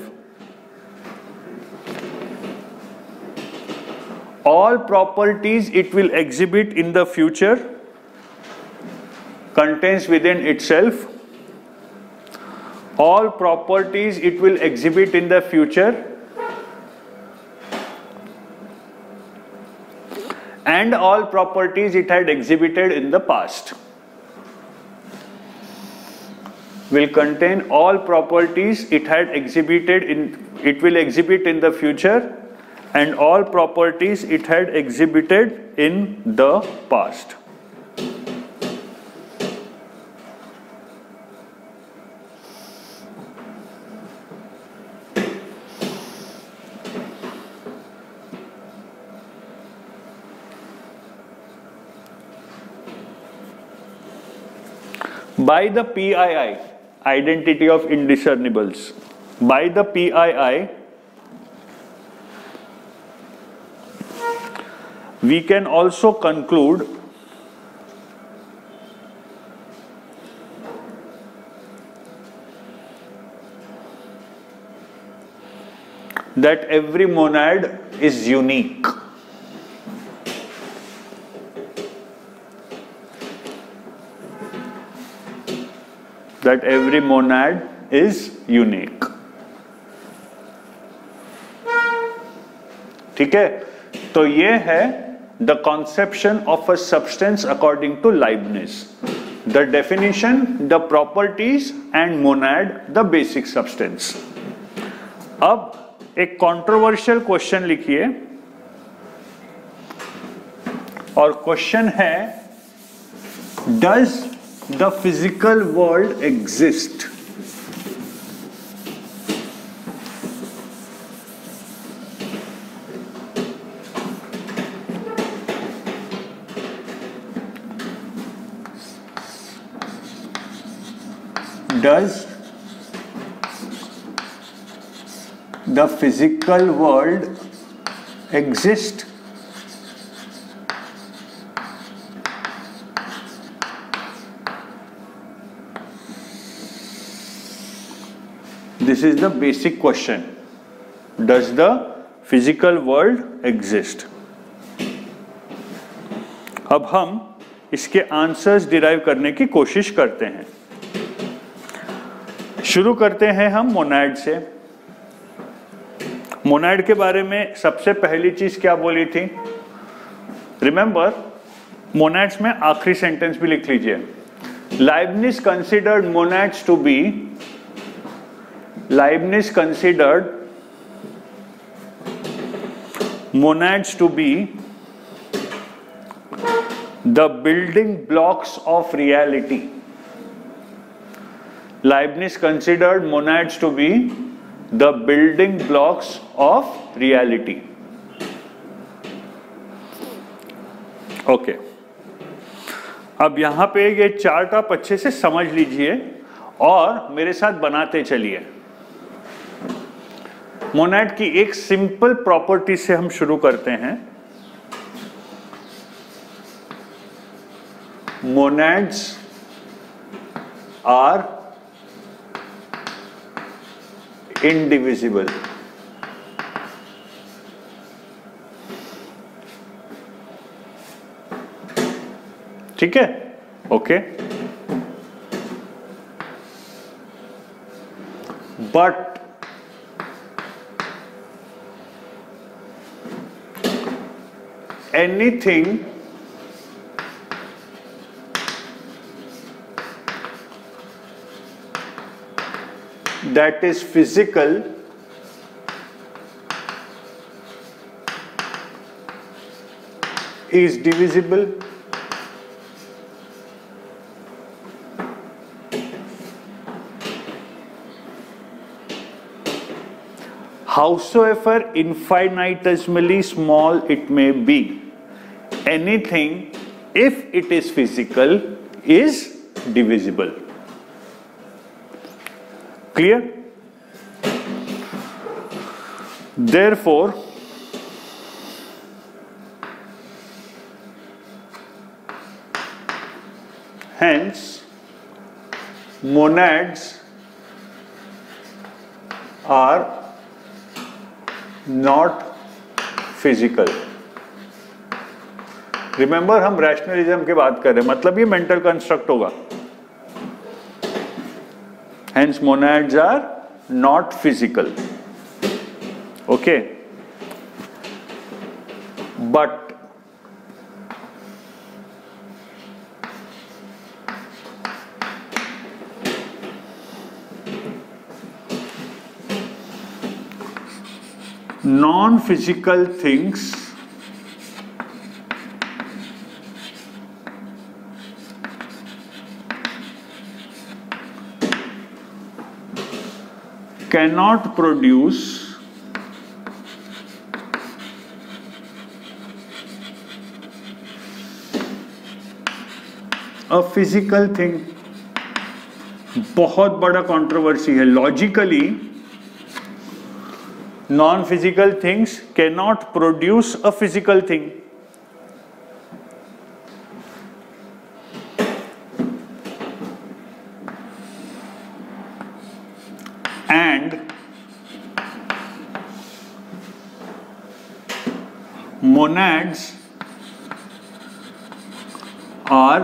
all properties it will exhibit in the future. Contains within itself all properties it will exhibit in the future and all properties it had exhibited in the past. Will contain all properties it had exhibited in, it will exhibit in the future and all properties it had exhibited in the past. By the PII, identity of indiscernibles, by the PII, we can also conclude that every monad is unique. That every monad is unique. ठीक है, तो ये है the conception of a substance according to Leibniz. The definition, the properties and monad, the basic substance. अब एक controversial question लिखिए और question है, does the physical world exists. Does the physical world exist? This is the basic question. Does the physical world exist? अब हम इसके answers derive करने की कोशिश करते हैं। शुरू करते हैं हम मोनाड से। मोनाड के बारे में सबसे पहली चीज क्या बोली थी? रिमेंबर, मोनाड्स में आखिरी सेंटेंस भी लिख लीजिए। Leibniz considered monads to be the building blocks of reality. Leibniz considered monads to be the building blocks of reality. Okay. अब यहां पे ये चार्ट आप अच्छे से समझ लीजिए और मेरे साथ बनाते चलिए। मोनाड की एक सिंपल प्रॉपर्टी से हम शुरू करते हैं। Monads are indivisible. ठीक है? Okay. But anything that is physical is divisible. Howsoever infinitesimally small it may be, anything, if it is physical, is divisible. Clear? Therefore, hence, monads are not physical. Remember, हम rationalism की बात कर रहे हैं, मतलब ये मेंटल कंस्ट्रक्ट होगा। Hence monads are not physical. Okay? But non-physical things cannot produce a physical thing. बहुत बड़ा कंट्रोवर्सी है। Logically non physical things cannot produce a physical thing. And monads are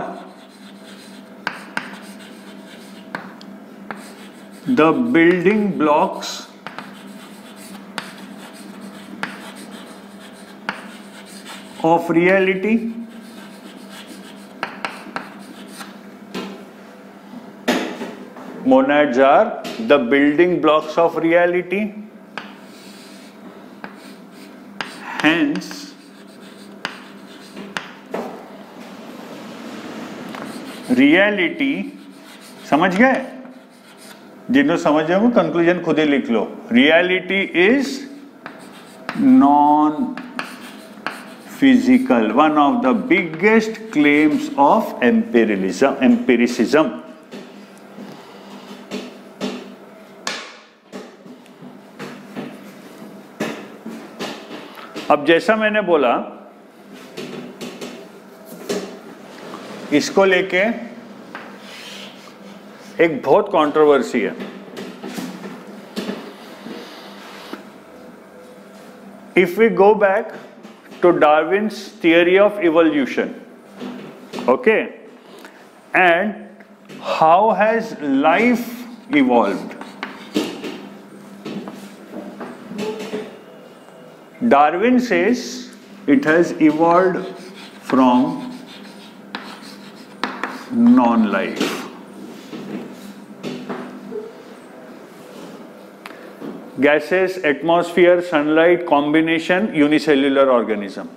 the building blocks of reality. Monads are the building blocks of reality. Hence, reality, समझ गए? जिन्होंने समझ जाओ conclusion खुद ही लिख लो। Reality is non physical, one of the biggest claims of empiricism. अब जैसा मैंने बोला, इसको लेके एक बहुत कंट्रोवर्सी है। If we go back to Darwin's theory of evolution, okay, and how has life evolved? Darwin says it has evolved from non-life. Gases, atmosphere, sunlight combination, unicellular organism.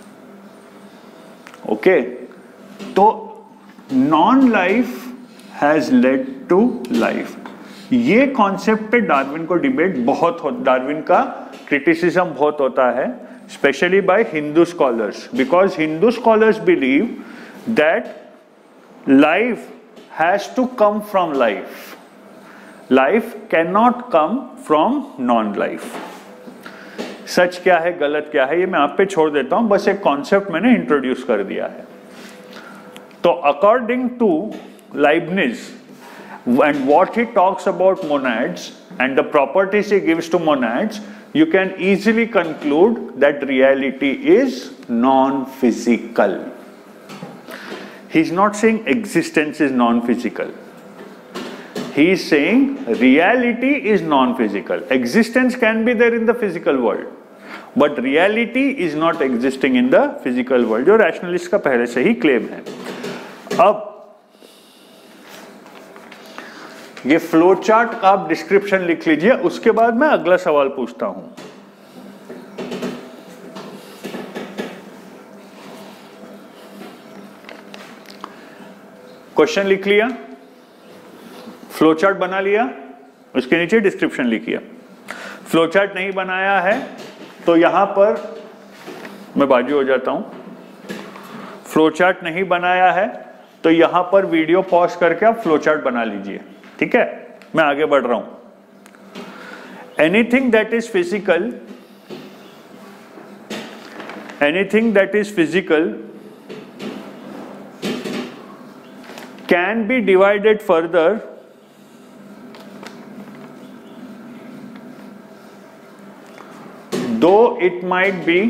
Okay, तो non-life has led to life. ये concept पे Darwin को debate बहुत हो, Darwin का criticism बहुत होता है, specially by Hindu scholars, because Hindu scholars believe that life has to come from life, life can not come from non life. सच क्या है, गलत क्या है, ये मैं आप पे छोड़ देता हूं, बस एक कॉन्सेप्ट मैंने इंट्रोड्यूस कर दिया है। तो according to Leibniz, and what he talks about monads and the properties he gives to monads, you can easily conclude that reality is non-physical. He's not saying existence is non-physical. He is saying reality is non-physical. Existence can be there in the physical world, but reality is not existing in the physical world, जो rationalist का पहले से ही claim है। अब ये flow chart का आप description लिख लीजिए, उसके बाद मैं अगला सवाल पूछता हूं। क्वेश्चन लिख लिया, फ्लो चार्ट बना लिया, उसके नीचे डिस्क्रिप्शन लिखिए। फ्लो चार्ट नहीं बनाया है तो यहां पर मैं बाजू हो जाता हूं। फ्लो चार्ट नहीं बनाया है तो यहां पर वीडियो पॉज करके आप फ्लो चार्ट बना लीजिए, ठीक है? मैं आगे बढ़ रहा हूं। Anything that is physical, anything that is physical can be divided further though it might be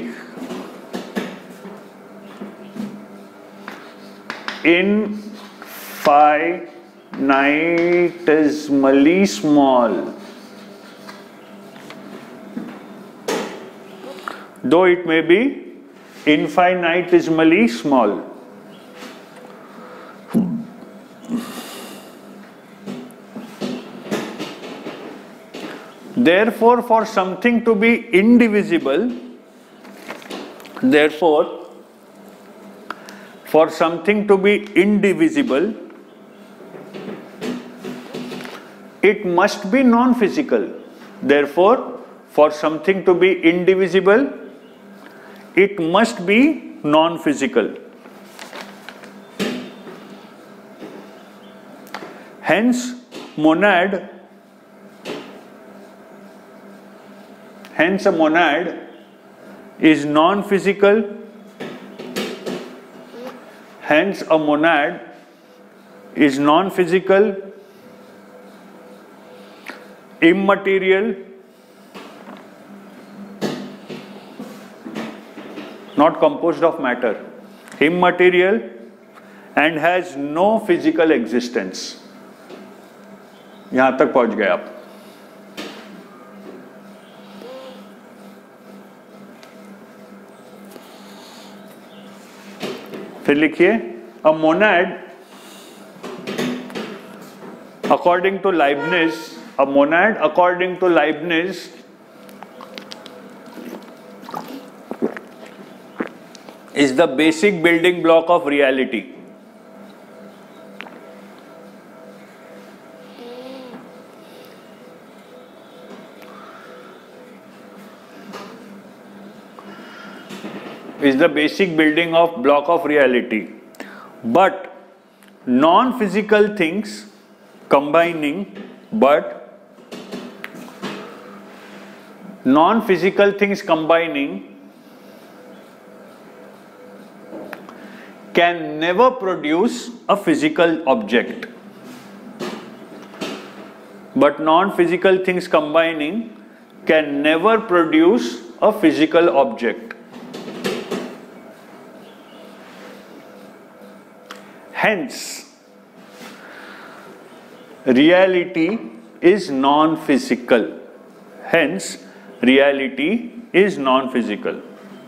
infinitesimally small, though it may be infinitesimally small. Therefore, for something to be indivisible, therefore, for something to be indivisible, it must be non-physical. Therefore, for something to be indivisible, it must be non-physical. Hence, a monad is non-physical. Hence, a monad is non-physical, immaterial, not composed of matter, immaterial, and has no physical existence. यहां तक पहुंच गए आप। फिर लिखिए, a monad according to Leibniz, a monad according to Leibniz is the basic building block of reality. is the basic building of block of reality. But non-physical things combining can never produce a physical object. But non-physical things combining can never produce a physical object. Hence, reality is non-physical. Hence, reality is non-physical.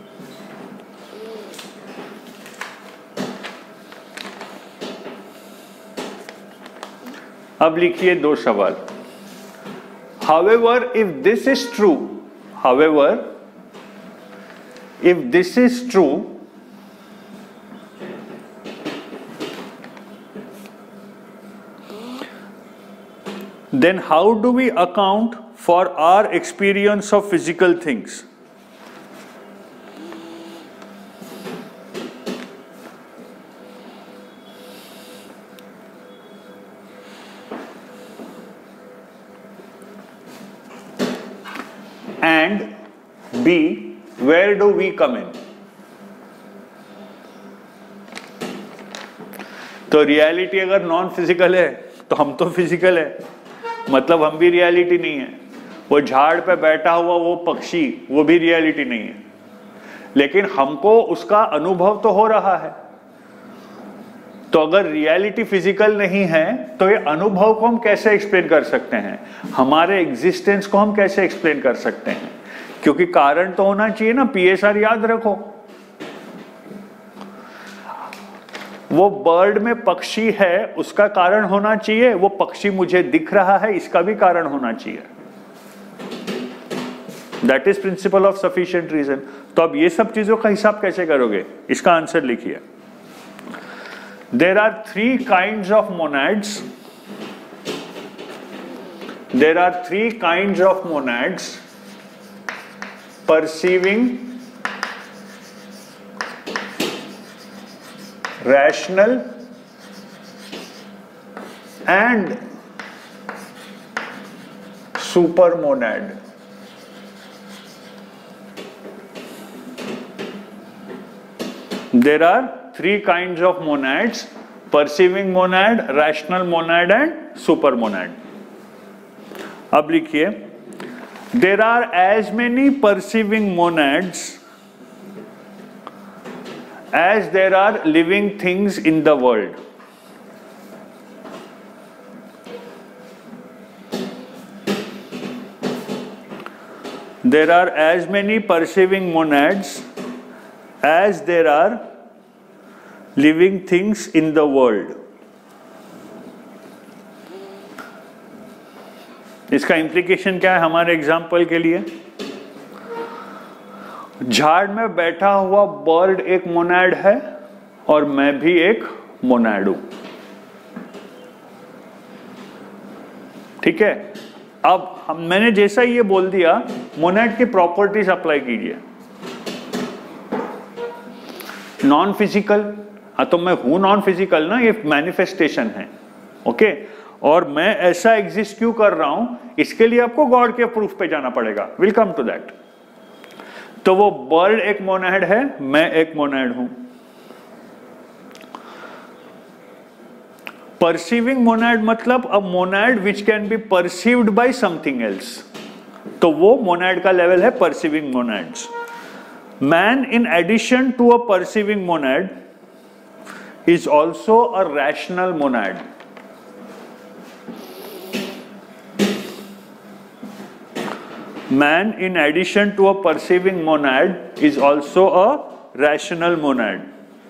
अब लिखिए दो सवाल. However, if this is true, then how do we account for our experience of physical things? And B, where do we come in? तो reality अगर non physical है तो हम तो फिजिकल है, मतलब हम भी रियलिटी नहीं है. वो झाड़ पे बैठा हुआ वो पक्षी, वो भी रियलिटी नहीं है, लेकिन हमको उसका अनुभव तो हो रहा है. तो अगर रियलिटी फिजिकल नहीं है तो ये अनुभव को हम कैसे एक्सप्लेन कर सकते हैं, हमारे एग्जिस्टेंस को हम कैसे एक्सप्लेन कर सकते हैं? क्योंकि कारण तो होना चाहिए ना. पीएसआर याद रखो, वो बर्ड में पक्षी है उसका कारण होना चाहिए, वो पक्षी मुझे दिख रहा है इसका भी कारण होना चाहिए. That is principle of sufficient reason. तो अब ये सब चीजों का हिसाब कैसे करोगे, इसका आंसर लिखिए. There are three kinds of monads. There are three kinds of monads: perceiving, rational, and supermonad. There are three kinds of monads: perceiving monad, rational monad and supermonad. अब लिखिए, there are as many perceiving monads as there are living things in the world. There are as many perceiving monads as there are living things in the world. इसका implication क्या है हमारे example के लिए? झाड़ में बैठा हुआ बर्ड एक मोनाड है और मैं भी एक मोनाड हूं. ठीक है. अब मैंने जैसा ये बोल दिया, मोनाड की प्रॉपर्टीज अप्लाई कीजिए. नॉन फिजिकल, हाँ तो मैं हूं नॉन फिजिकल ना, ये मैनिफेस्टेशन है. ओके. और मैं ऐसा एग्जिस्ट क्यों कर रहा हूं, इसके लिए आपको गॉड के प्रूफ पे जाना पड़ेगा. Will come to that. तो वो बर्ड एक मोनाड है, मैं एक मोनाड हूं. परसीविंग मोनाड मतलब a monad which can be perceived by something else. तो वो मोनाड का लेवल है perceiving monads. Man, in addition to a perceiving monad, is also a rational monad. Man, in addition to a perceiving monad, is also a rational monad.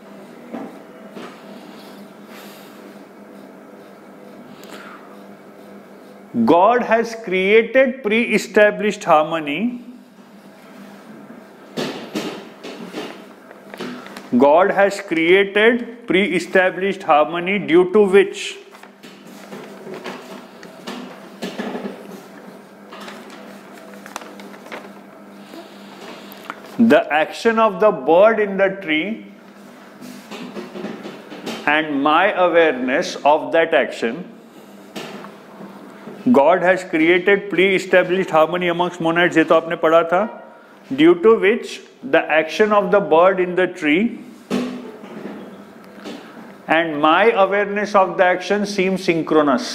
God has created pre-established harmony. God has created pre-established harmony due to which the action of the bird in the tree and my awareness of that action, God has created pre-established harmony amongst monads, ये तो आपने पढ़ा था, due to which the action of the bird in the tree and my awareness of the action seems synchronous.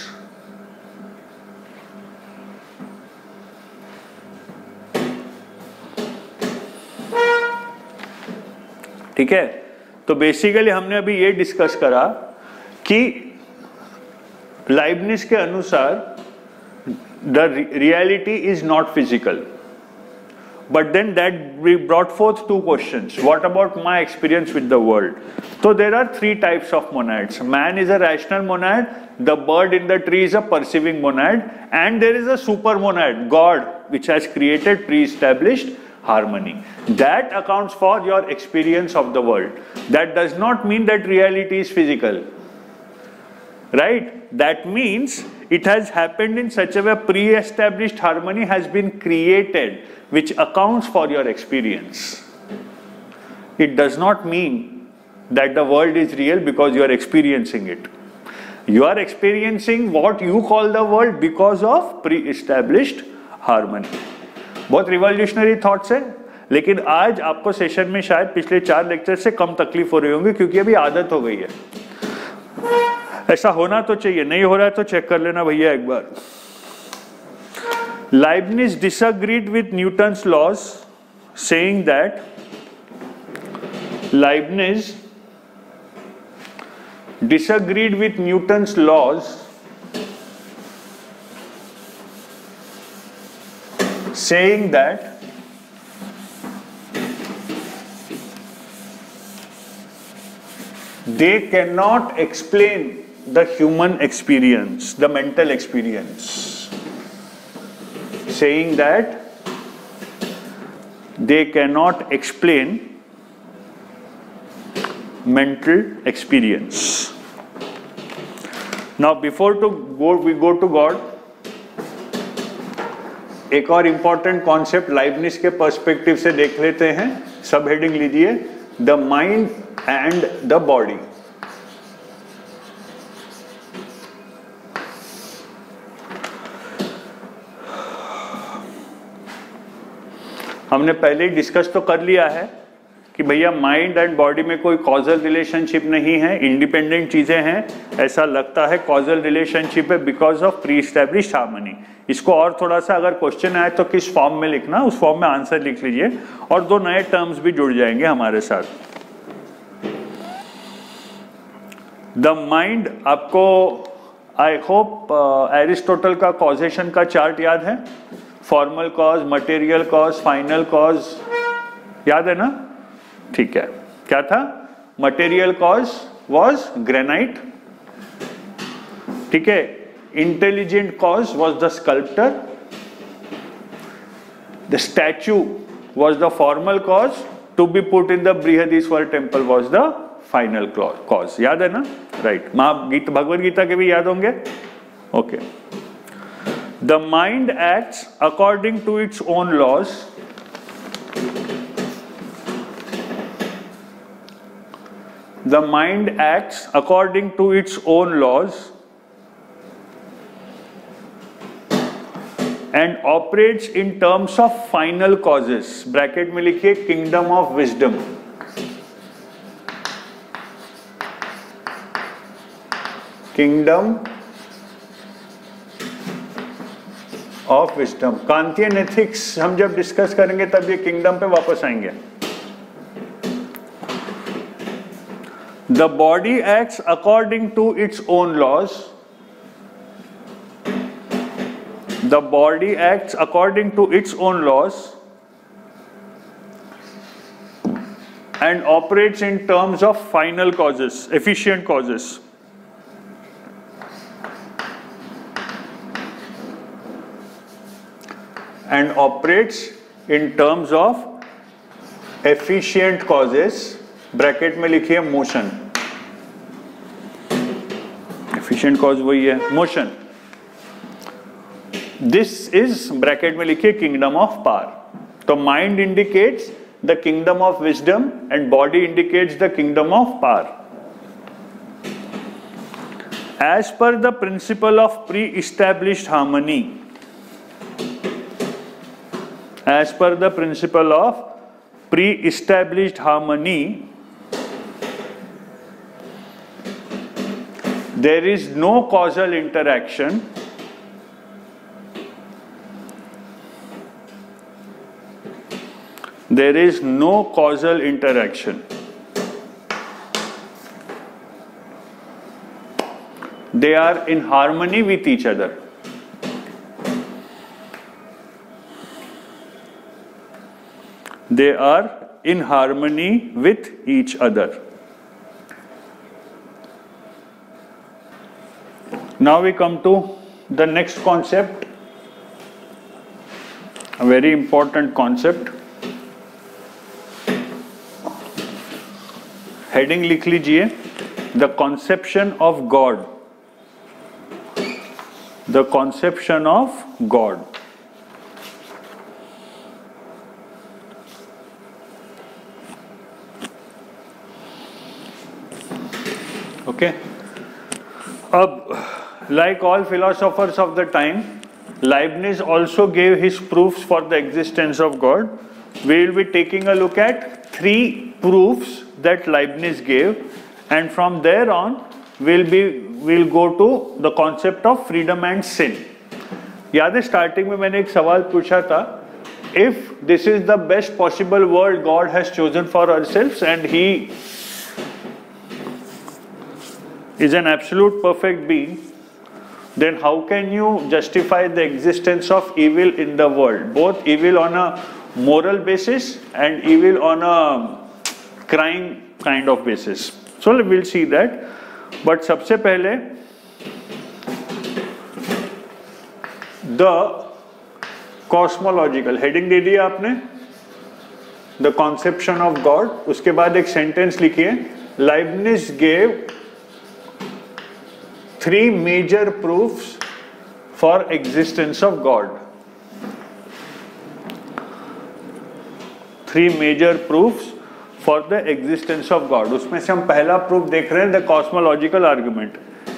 ठीक है, तो basically हमने अभी ये डिस्कस करा कि लाइबनिज के अनुसार the reality is not physical, but then that we brought forth two questions. What about my experience with the world? तो there are three types of monads. Man is a rational monad, the bird in the tree is a perceiving monad, and there is a super monad, God, which has created pre-established harmony. That accounts for your experience of the world. That does not mean that reality is physical, right? That means it has happened in such a way, pre-established harmony has been created, which accounts for your experience. It does not mean that the world is real because you are experiencing it. You are experiencing what you call the world because of pre-established harmony. बहुत revolutionary thoughts है, लेकिन आज आपको session में शायद पिछले 4 lecture से कम तकलीफ हो रही होंगी, क्योंकि अभी आदत हो गई है. ऐसा होना तो चाहिए, नहीं हो रहा है तो चेक कर लेना भैया एक बार. Leibniz disagreed with Newton's laws, saying that Leibniz disagreed with Newton's laws, saying that they cannot explain the human experience, the mental experience. Saying that they cannot explain mental experience. Now, before we go to God, एक और important concept Leibniz के perspective से देख लेते हैं. सब heading लीजिए, the mind and the body. हमने पहले ही डिस्कस तो कर लिया है कि भैया माइंड एंड बॉडी में कोई कॉजल रिलेशनशिप नहीं है, इंडिपेंडेंट चीजें हैं. ऐसा लगता है कॉजल रिलेशनशिप है because of pre established harmony. इसको और थोड़ा सा अगर क्वेश्चन आए तो किस फॉर्म में लिखना, उस फॉर्म में आंसर लिख लीजिए, और 2 नए टर्म्स भी जुड़ जाएंगे हमारे साथ. द माइंड, आपको आई होप एरिस्टोटल का कॉजेशन का चार्ट याद है. Formal cause, material cause, final cause, याद है ना? ठीक है. क्या था? मटेरियल कॉज वॉज ग्रेनाइट, ठीक है. Intelligent cause was the sculptor. The statue was the formal cause. To be put in the Brihadishwar temple was the final cause. याद है ना? Right. भगवद गीता के भी याद होंगे. Okay. The mind acts according to its own laws. The mind acts according to its own laws and operates in terms of final causes. Bracket में लिखिए kingdom of wisdom. Kingdom of wisdom. Kantian ethics हम जब discuss करेंगे तब ये kingdom पे वापस आएंगे. The body acts according to its own laws. The body acts according to its own laws and operates in terms of final causes, efficient causes. And operates in terms of efficient causes. Bracket में लिखिए motion. efficient cause वही है, motion. This is, bracket में लिखिए, kingdom of power. तो mind indicates the kingdom of wisdom and body indicates the kingdom of power. As per the principle of pre-established harmony, as per the principle of pre-established harmony, there is no causal interaction there is no causal interaction. They are in harmony with each other. They are in harmony with each other. Now we come to the next concept, a very important concept. Heading लिख लीजिए, the conception of God. The conception of God. Okay. अब like all philosophers of the time, Leibniz also gave his proofs for the existence of God. We will be taking a look at 3 proofs that Leibniz gave, and from there on we'll go to the concept of freedom and sin. याद है starting में मैंने एक सवाल पूछा था, if this is the best possible world God has chosen for ourselves and he is an absolute perfect being, then how can you justify the existence of evil in the world, both evil on a moral basis and evil on a crime kind of basis? So we'll see that. But सबसे पहले the cosmological heading दे दिया आपने, the conception of God. उसके बाद एक sentence लिखिए, Leibniz gave 3 major proofs for existence of God. 3 major proofs for the existence of God. उसमें से हम पहला प्रूफ देख रहे हैं, the cosmological argument.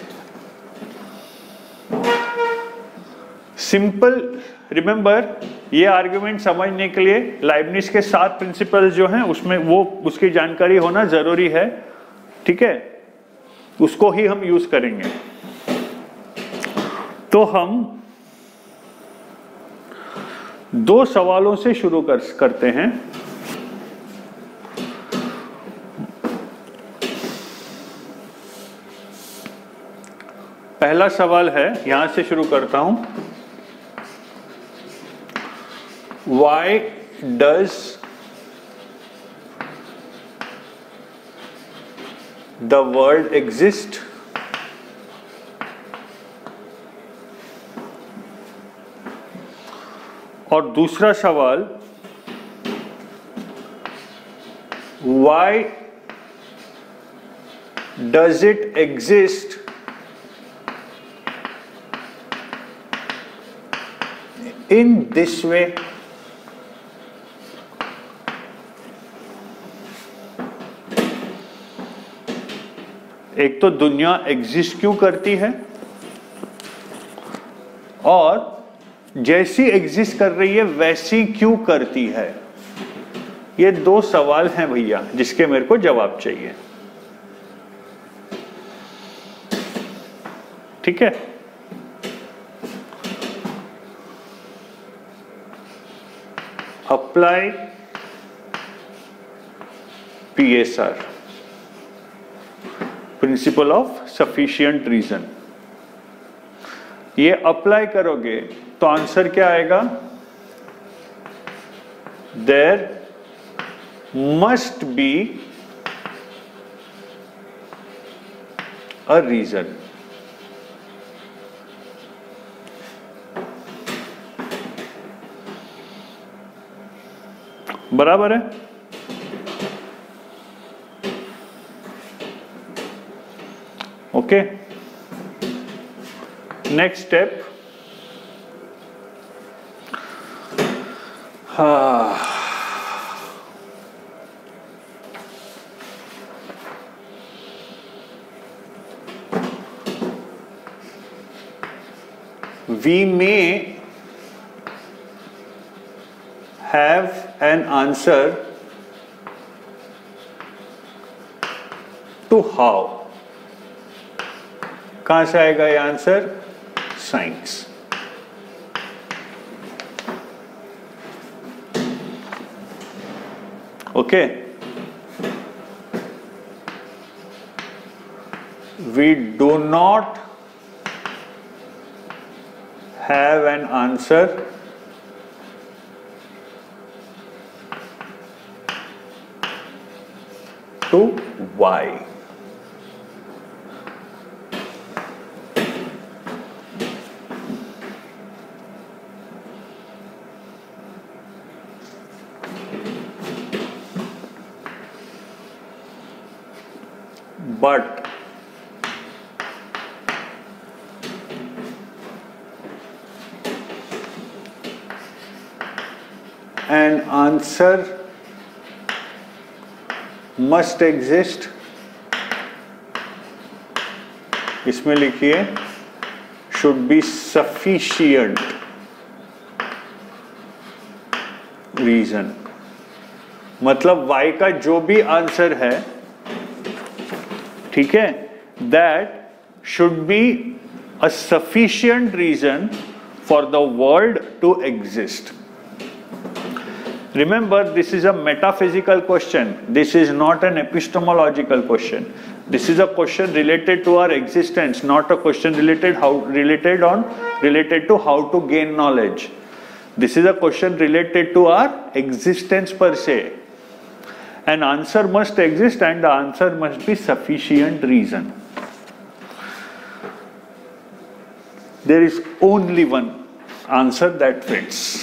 Simple, remember, ये आर्ग्यूमेंट समझने के लिए लाइबनिज के 7 प्रिंसिपल जो हैं उसमें वो उसकी जानकारी होना जरूरी है. ठीक है, उसको ही हम यूज करेंगे. तो हम 2 सवालों से शुरू करते हैं. पहला सवाल है, यहां से शुरू करता हूं. Why does the world exist? और दूसरा सवाल, why does it exist in this way? एक तो दुनिया एग्जिस्ट क्यों करती है, और जैसी एग्जिस्ट कर रही है वैसी क्यों करती है. ये 2 सवाल हैं भैया, जिसके मेरे को जवाब चाहिए. ठीक है. Apply PSR, principle of sufficient reason. ये अप्लाई करोगे तो आंसर क्या आएगा? There must be a reason. बराबर है. Okay. Next step, We may have an answer to how. कहां से आएगा ये answer? Science. Okay. We do not have an answer to why. But an answer must exist. इसमें लिखिए should be sufficient reason. मतलब y का जो भी आंसर है, ठीक है, that should be a sufficient reason for the world to exist. Remember, this is a metaphysical question. This is not an epistemological question. This is a question related to our existence, not a question related to how to gain knowledge. This is a question related to our existence per se. An answer must exist and the answer must be sufficient reason. There is only one answer that fits.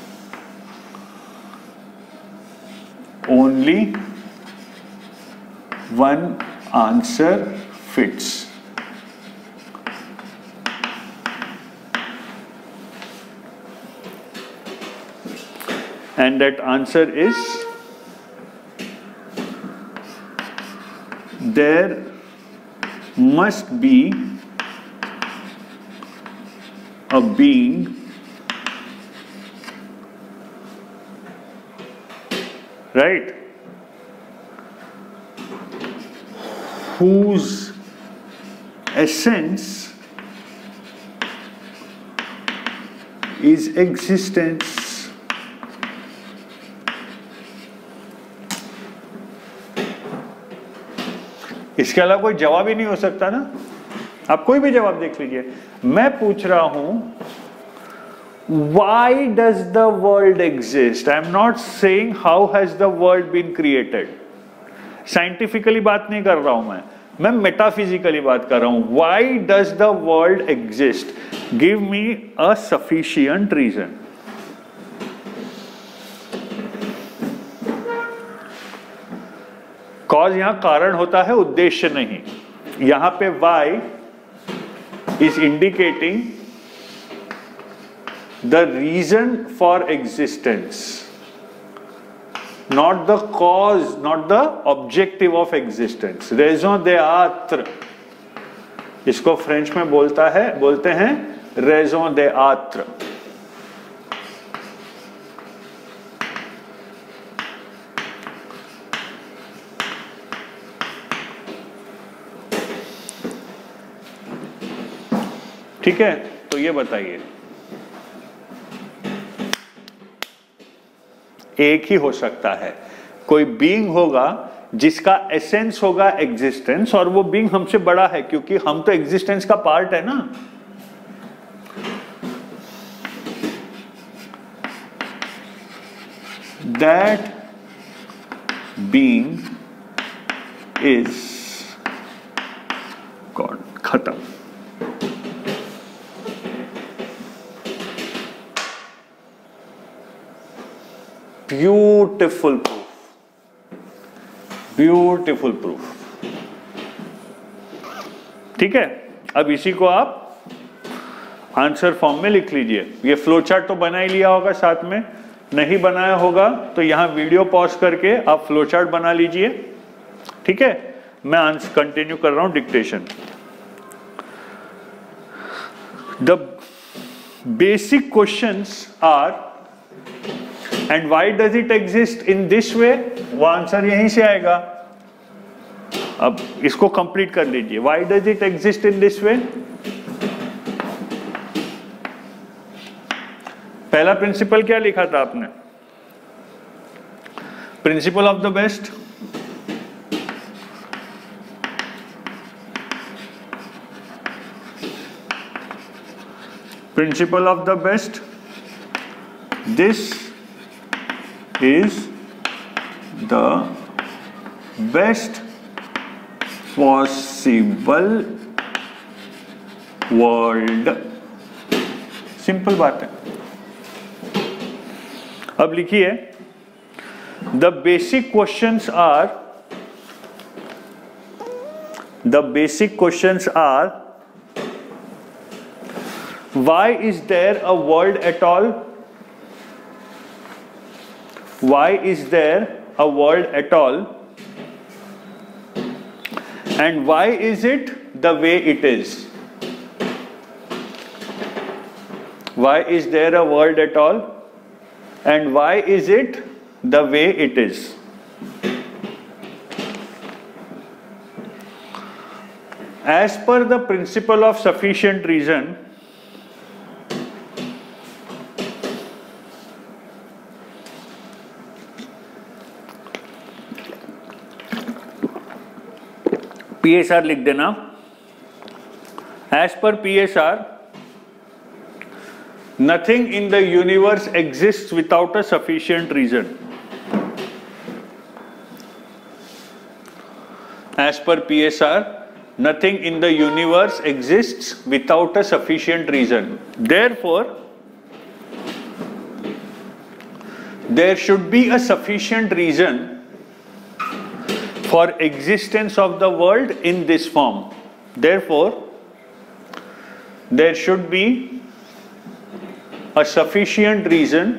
Only one answer fits. And that answer is, there must be a being right whose essence is existence. इसके अलावा कोई जवाब ही नहीं हो सकता ना. आप कोई भी जवाब देख लीजिए. मैं पूछ रहा हूं why does the world exist? I am not saying how has the world been created. Scientifically बात नहीं कर रहा हूं मैं मेटाफिजिकली बात कर रहा हूं. Why does the world exist? Give me a sufficient reason. Cause यहां कारण होता है, उद्देश्य नहीं. यहां पे why is indicating the reason for existence, not the cause, not the objective of existence. Raison d'être, इसको फ्रेंच में बोलते हैं raison d'être. ठीक है, तो ये बताइए, एक ही हो सकता है. कोई बीइंग होगा जिसका एसेंस होगा एग्जिस्टेंस, और वो बीइंग हमसे बड़ा है क्योंकि हम तो एग्जिस्टेंस का पार्ट है ना. That being is God. खत्म. Beautiful proof, beautiful proof. ठीक है, अब इसी को आप आंसर फॉर्म में लिख लीजिए. ये फ्लो चार्ट तो बना ही लिया होगा साथ में. नहीं बनाया होगा तो यहाँ वीडियो पॉज करके आप फ्लो चार्ट बना लीजिए, ठीक है। मैं कंटिन्यू कर रहा हूँ dictation. The basic questions are, and why does it exist in this way, वो आंसर यहीं से आएगा। अब इसको कंप्लीट कर लीजिए। Why does it exist in this way? पहला प्रिंसिपल क्या लिखा था आपने? Principle of the best. Principle of the best, this is the best possible world। Simple बात है। अब लिखिए, the basic questions are why is there a world at all? Why is there a world at all? And why is it the way it is? Why is there a world at all? And why is it the way it is? As per the principle of sufficient reason, PSR लिख देना। As per PSR, nothing in the universe exists without a sufficient reason. As per PSR, nothing in the universe exists without a sufficient reason. Therefore, there should be a sufficient reason for existence of the world in this form. Therefore, there should be a sufficient reason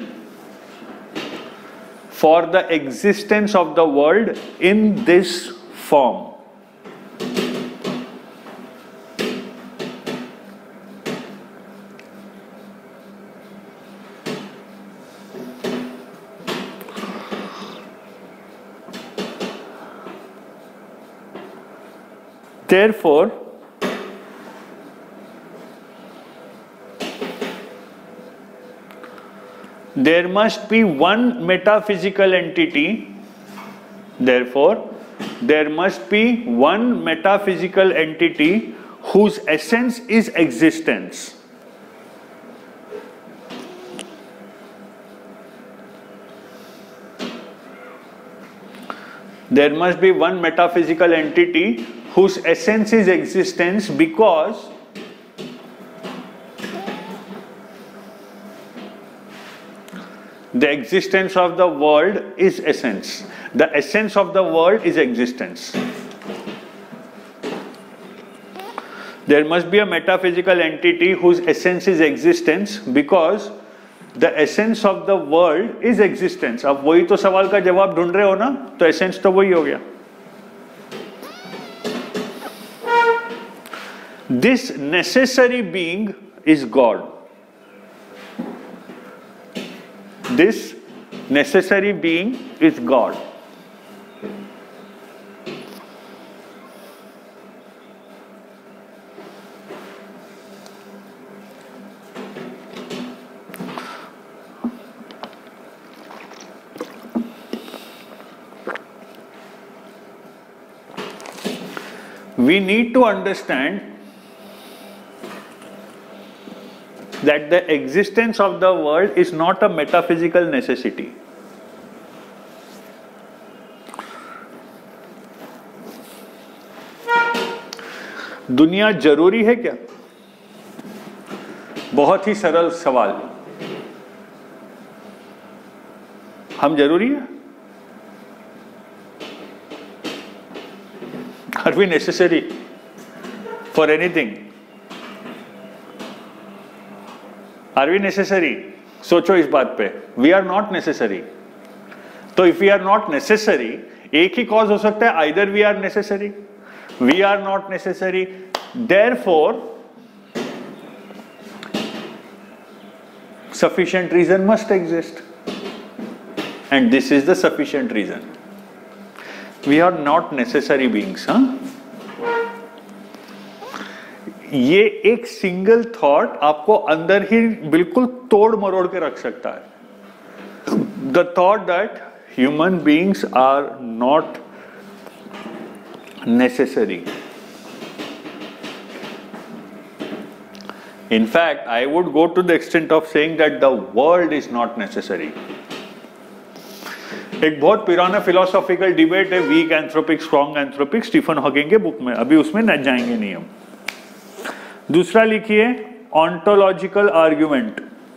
for the existence of the world in this form. Therefore, there must be one metaphysical entity. Therefore, there must be one metaphysical entity whose essence is existence. There must be one metaphysical entity whose essence is existence, because the existence of the world is essence. The essence of the world is existence. There must be a metaphysical entity whose essence is existence, because the essence of the world is existence. अब वही तो सवाल का जवाब ढूंढ रहे हो ना, तो essence तो वही हो गया। This necessary being is God. This necessary being is God. We need to understand that the existence of the world is not a metaphysical necessity. दुनिया जरूरी है क्या? बहुत ही सरल सवाल। हम जरूरी है? Are we necessary for anything? Are we necessary? सोचो इस बात पे, वी आर नॉट नेसेसरी। तो if we are not necessary, एक ही कॉज हो सकता है, either we are necessary, we are not necessary, therefore sufficient reason must exist, and this is the sufficient reason. We are not necessary beings, ये एक single thought आपको अंदर ही बिल्कुल तोड़ मरोड़ के रख सकता है। The thought that human beings are not necessary. In fact, I would go to the extent of saying that the world is not necessary. एक बहुत पुराना फिलोसॉफिकल डिबेट है, weak anthropic strong anthropic, Stephen Hawking के book में, अभी उसमें न जाएंगे नहीं हम। दूसरा लिखिए ontological argument.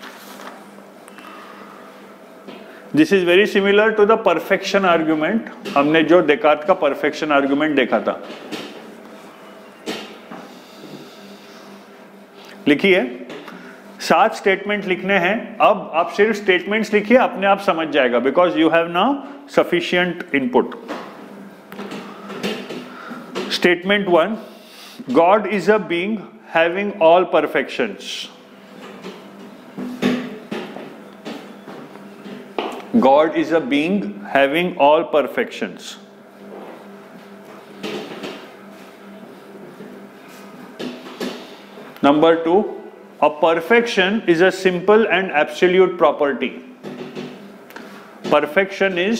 This is very similar to the perfection argument. हमने जो डेकार्ट का परफेक्शन आर्ग्यूमेंट देखा था। लिखिए 7 स्टेटमेंट लिखने हैं। अब आप सिर्फ स्टेटमेंट्स लिखिए, अपने आप समझ जाएगा, because you have now sufficient input. Statement 1, God is a being having all perfections. God is a being having all perfections. Number 2, a perfection is a simple and absolute property. Perfection is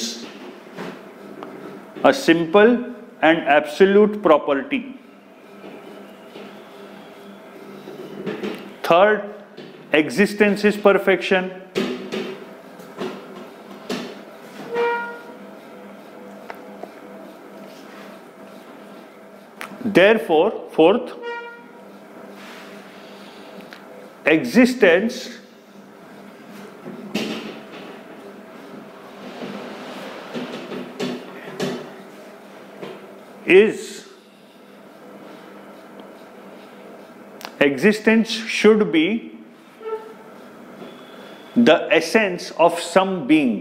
a simple and absolute property. Third, existence is perfection. Therefore, fourth, existence should be the essence of some being.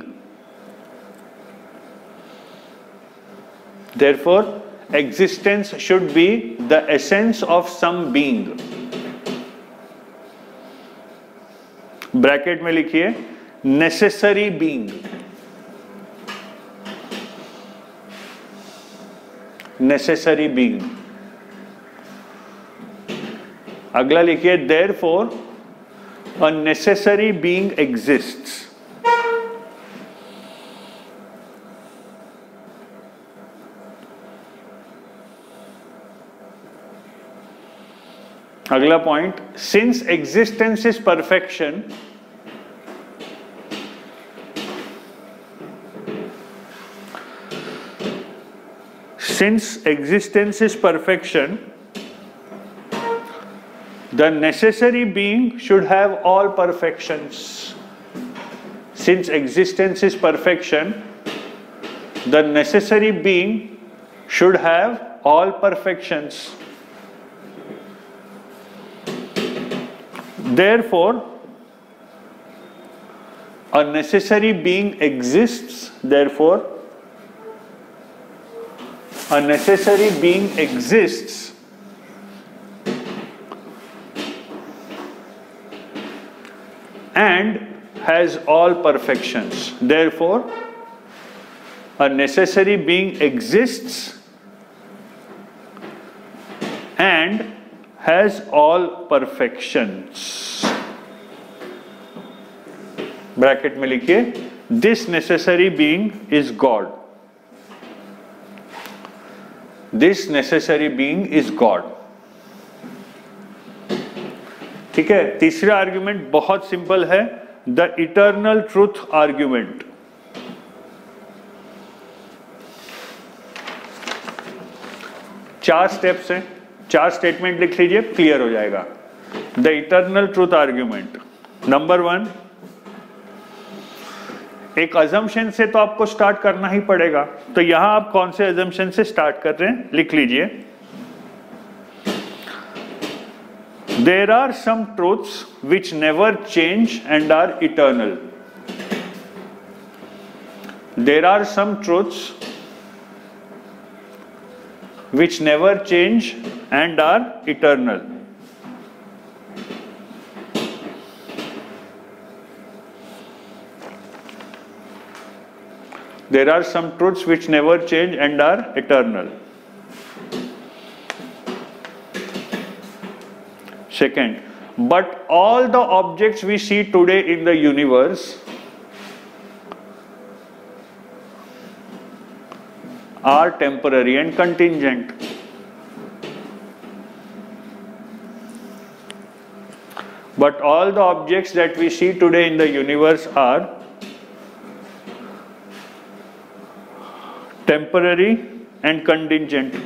Therefore, existence should be the essence of some being. Bracket में लिखिए necessary being. Necessary being. अगला लिखिए therefore a necessary being exists. अगला point, since existence is perfection, since existence is perfection, the necessary being should have all perfections. Since existence is perfection, the necessary being should have all perfections. Therefore, a necessary being exists. Therefore, a necessary being exists and has all perfections. Therefore, a necessary being exists and has all perfections. Bracket में लिखिए this necessary being is God. This necessary being is God. ठीक है। तीसरा argument बहुत simple है, the eternal truth argument. चार steps हैं, 4 statement लिख लीजिए, क्लियर हो जाएगा। The eternal truth argument. Number 1, एक अजम्पशन से तो आपको स्टार्ट करना ही पड़ेगा, तो यहां आप कौन से अजम्पशन से स्टार्ट कर रहे हैं लिख लीजिए। There are some truths which never change and are eternal. There are some truths which never change and are eternal. There are some truths which never change and are eternal. Second, but all the objects we see today in the universe are temporary and contingent. But all the objects that we see today in the universe are temporary and contingent.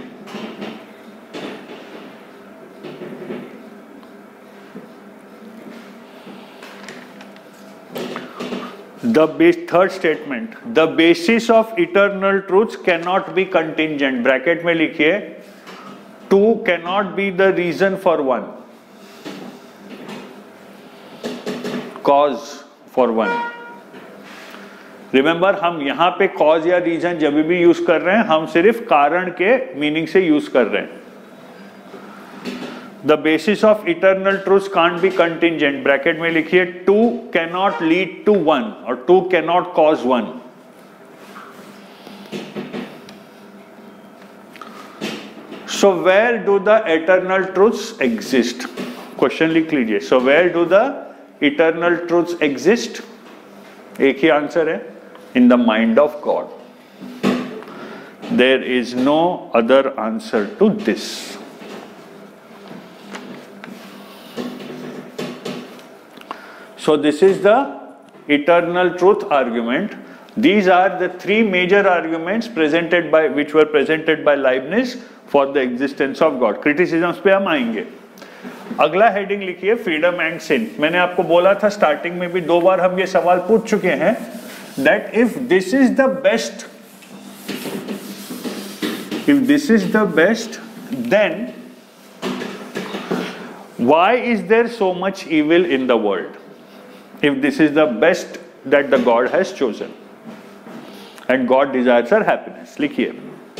Third statement, the basis of eternal truths cannot be contingent. Bracket में लिखिए, two cannot be the reason for one, cause for one. Remember, हम यहाँ पे cause या reason जब भी use कर रहे हैं, हम सिर्फ कारण के मीनिंग से यूज कर रहे हैं. The basis of eternal truths can't be contingent. Bracket में लिखिए, two cannot lead to one और two cannot cause one. So where do the eternal truths exist? Question लिख लीजिए. So where do the eternal truths exist? एक ही answer है, in the mind of God. There is no other answer to this. So this is the eternal truth argument. These are the three major arguments which were presented by Leibniz for the existence of God. Criticisms पे हम आएंगे. अगला heading लिखिए, freedom and सिन. मैंने आपको बोला था starting में भी 2 बार हम ये सवाल पूछ चुके हैं, that if this is the best, then why is there so much evil in the world? If this is the best that the God has chosen and God desires our happiness. लिखिए.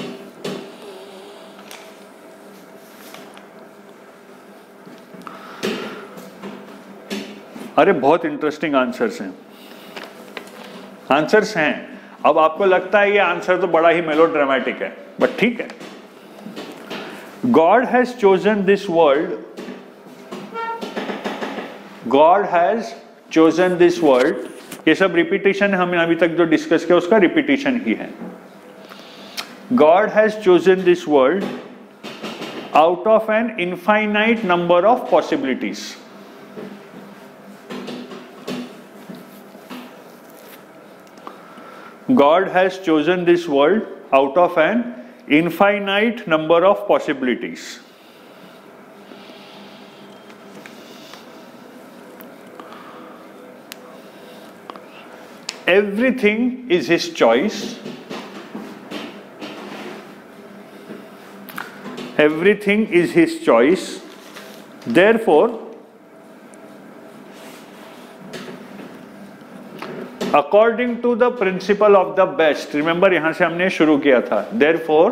अरे बहुत interesting answers हैं. Answers हैं. अब आपको लगता है ये आंसर तो बड़ा ही मेलोड्रामेटिक है, बट ठीक है. God has chosen this world. God has chosen this world. ये सब रिपीटिशन हमने अभी तक जो डिस्कस किया उसका रिपीटिशन ही है. God has chosen this world out of an infinite number of possibilities. God has chosen this world out of an infinite number of possibilities. Everything is his choice. Everything is his choice. Therefore, according to the principle of the best, remember यहाँ से हमने शुरू किया था. Therefore,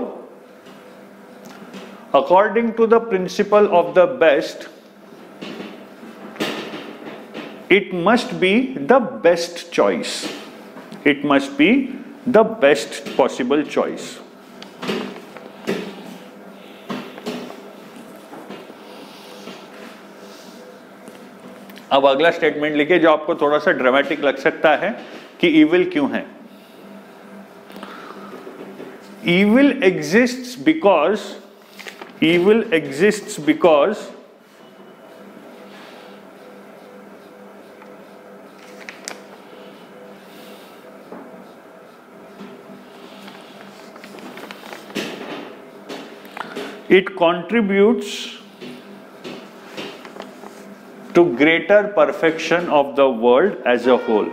according to the principle of the best, it must be the best choice. It must be the best possible choice. अब अगला statement लिखिए जो आपको थोड़ा सा ड्रामेटिक लग सकता है कि evil क्यों है. Evil exists because it contributes to greater perfection of the world as a whole.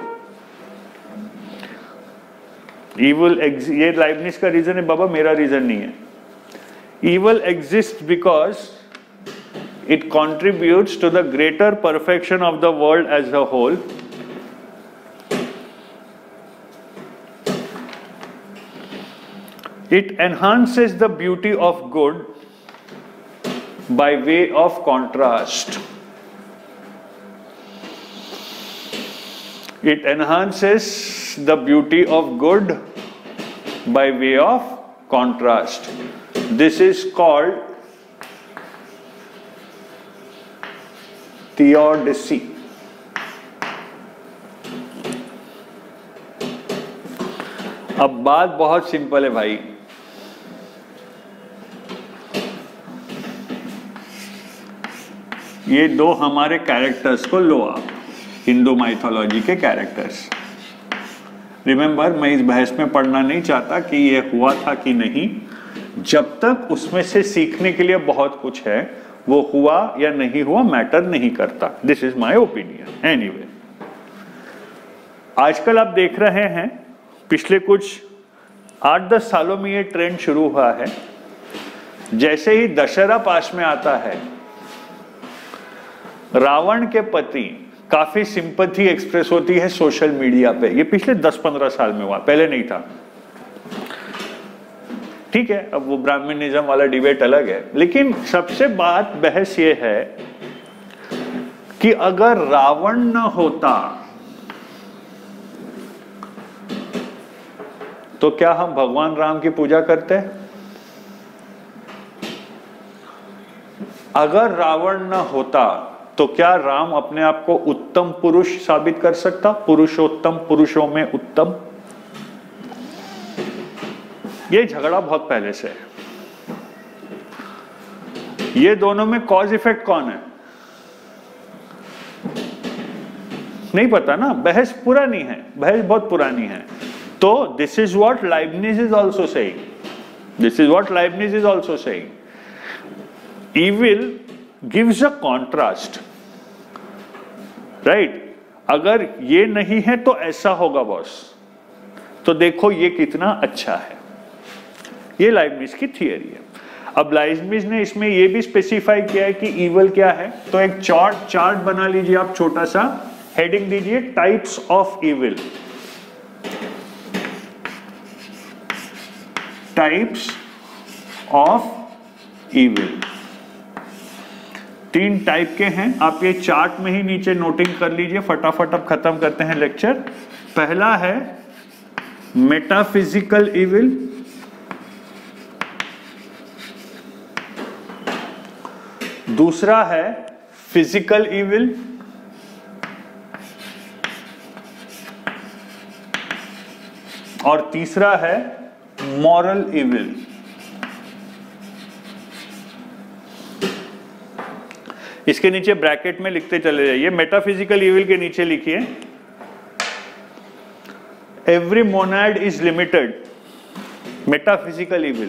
Evil ये लाइबनिज का रीजन है बाबा, मेरा रीजन नहीं है. Evil exists because it contributes to the greater perfection of the world as a whole. It enhances the beauty of good by way of contrast. It enhances the beauty of good by way of contrast. This is called theodicy. अब बात बहुत simple है भाई। ये दो हमारे characters को लो आप, हिंदू माइथोलॉजी के कैरेक्टर्स। रिमेंबर, मैं इस बहस में पढ़ना नहीं चाहता कि ये हुआ था कि नहीं, जब तक उसमें से सीखने के लिए बहुत कुछ है, वो हुआ या नहीं हुआ मैटर नहीं करता। This is my opinion. Anyway, आजकल आप देख रहे हैं, पिछले कुछ 8-10 सालों में ये ट्रेंड शुरू हुआ है। जैसे ही दशहरा पास में आता है, रावण के प्रति काफी सिंपैथी एक्सप्रेस होती है सोशल मीडिया पे। ये पिछले 10-15 साल में हुआ, पहले नहीं था। ठीक है, अब वो ब्राह्मणिज्म वाला डिबेट अलग है, लेकिन सबसे बहस ये है कि अगर रावण न होता तो क्या हम भगवान राम की पूजा करते? अगर रावण न होता तो क्या राम अपने आप को उत्तम पुरुष साबित कर सकता? पुरुषोत्तम, पुरुषों में उत्तम। ये झगड़ा बहुत पहले से है। ये दोनों में कॉज इफेक्ट कौन है नहीं पता ना, बहस पुरानी है, बहस बहुत पुरानी है। तो this is what Leibniz is also saying, this is what Leibniz is also saying. Evil gives a contrast, right? अगर ये नहीं है तो ऐसा होगा बॉस, तो देखो ये कितना अच्छा है। ये लाइबनिज की थियरी है। अब लाइबनिज ने इसमें ये भी स्पेसिफाई किया है कि इवल क्या है। तो एक चार्ट बना लीजिए आप, छोटा सा हेडिंग दीजिए, types of evil. Types of evil 3 type के हैं। आप ये चार्ट में ही नीचे नोटिंग कर लीजिए, फटाफट अब खत्म करते हैं लेक्चर। पहला है मेटाफिजिकल इविल, दूसरा है फिजिकल इविल, और तीसरा है मॉरल इविल। इसके नीचे ब्रैकेट में लिखते चले जाइए। मेटाफिजिकल इविल के नीचे लिखिए, every monad is limited. Metaphysical evil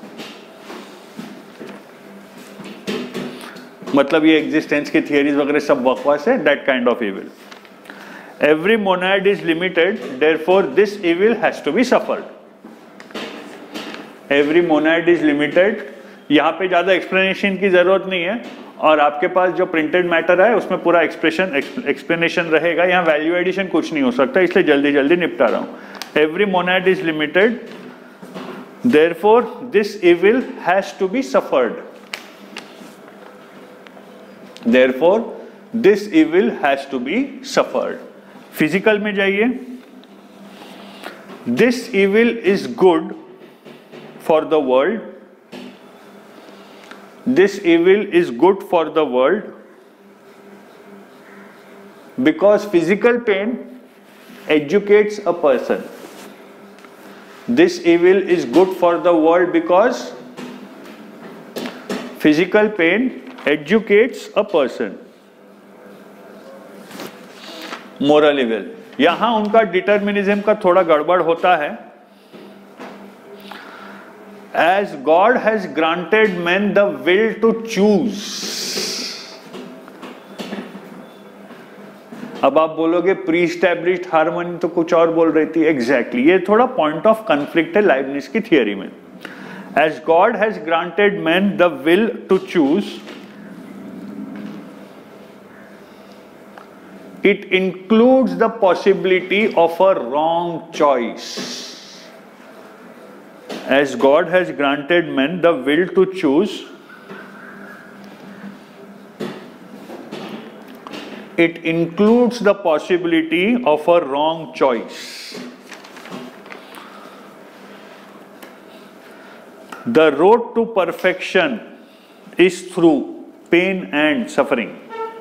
मतलब ये एग्जिस्टेंस की थियरीज वगैरह सब बकवास है, that kind of evil. Every monad is limited, therefore this evil has to be suffered. Every monad is limited, यहां पे ज्यादा एक्सप्लेनेशन की जरूरत नहीं है, और आपके पास जो प्रिंटेड मैटर है उसमें पूरा एक्सप्लेनेशन रहेगा। यहाँ वैल्यू एडिशन कुछ नहीं हो सकता, इसलिए जल्दी जल्दी निपटा रहा हूं। Every monad is limited, therefore this evil has to be suffered. Therefore this evil has to be suffered. Physical में जाइए, this evil is good for the world, this evil is good for the world because physical pain educates a person. This evil is good for the world because physical pain educates a person. Moral evil, यहां उनका determinism का थोड़ा गड़बड़ होता है। As God has granted men the will to choose. अब आप बोलोगे प्री एस्टैब्लिश्ड हार्मनी, तो कुछ और बोल रही थी। एग्जैक्टली, ये थोड़ा पॉइंट ऑफ कॉन्फ्लिक्ट है लाइबनिज की थियरी में। As God has granted men the will to choose, it includes the possibility of a wrong choice. As God has granted men the will to choose, it includes the possibility of a wrong choice. The road to perfection is through pain and suffering.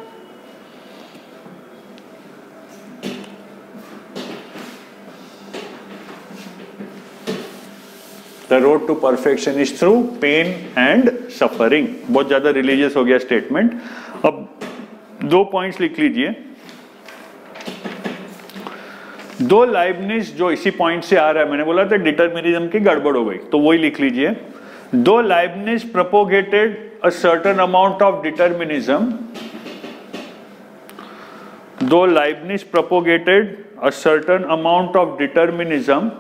The road to perfection is through pain and suffering. बहुत ज्यादा religious हो गया statement. अब 2 points लिख लीजिए. Though Leibniz जो इसी point से आ रहा है, मैंने बोला था डिटर्मिनिज्म की गड़बड़ हो गई, तो वही लिख लीजिए. Though Leibniz propagated a certain amount of determinism, though Leibniz propagated a certain amount of determinism,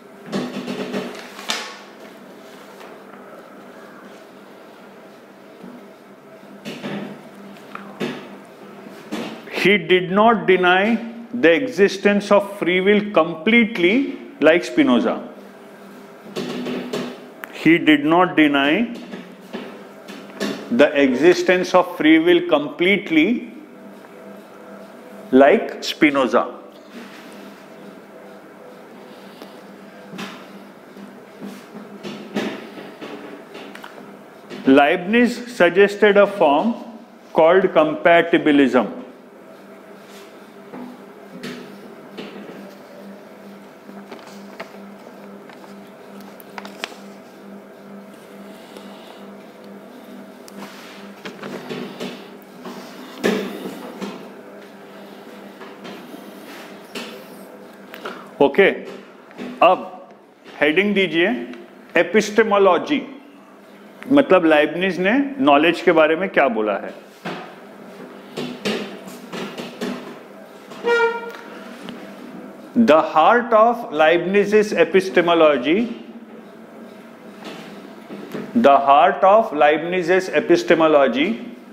he did not deny the existence of free will completely like Spinoza. He did not deny the existence of free will completely like Spinoza. Leibniz suggested a form called compatibilism. Okay, अब heading दीजिए epistemology. मतलब Leibniz ने knowledge के बारे में क्या बोला है. The heart of Leibniz epistemology, the heart of Leibniz epistemology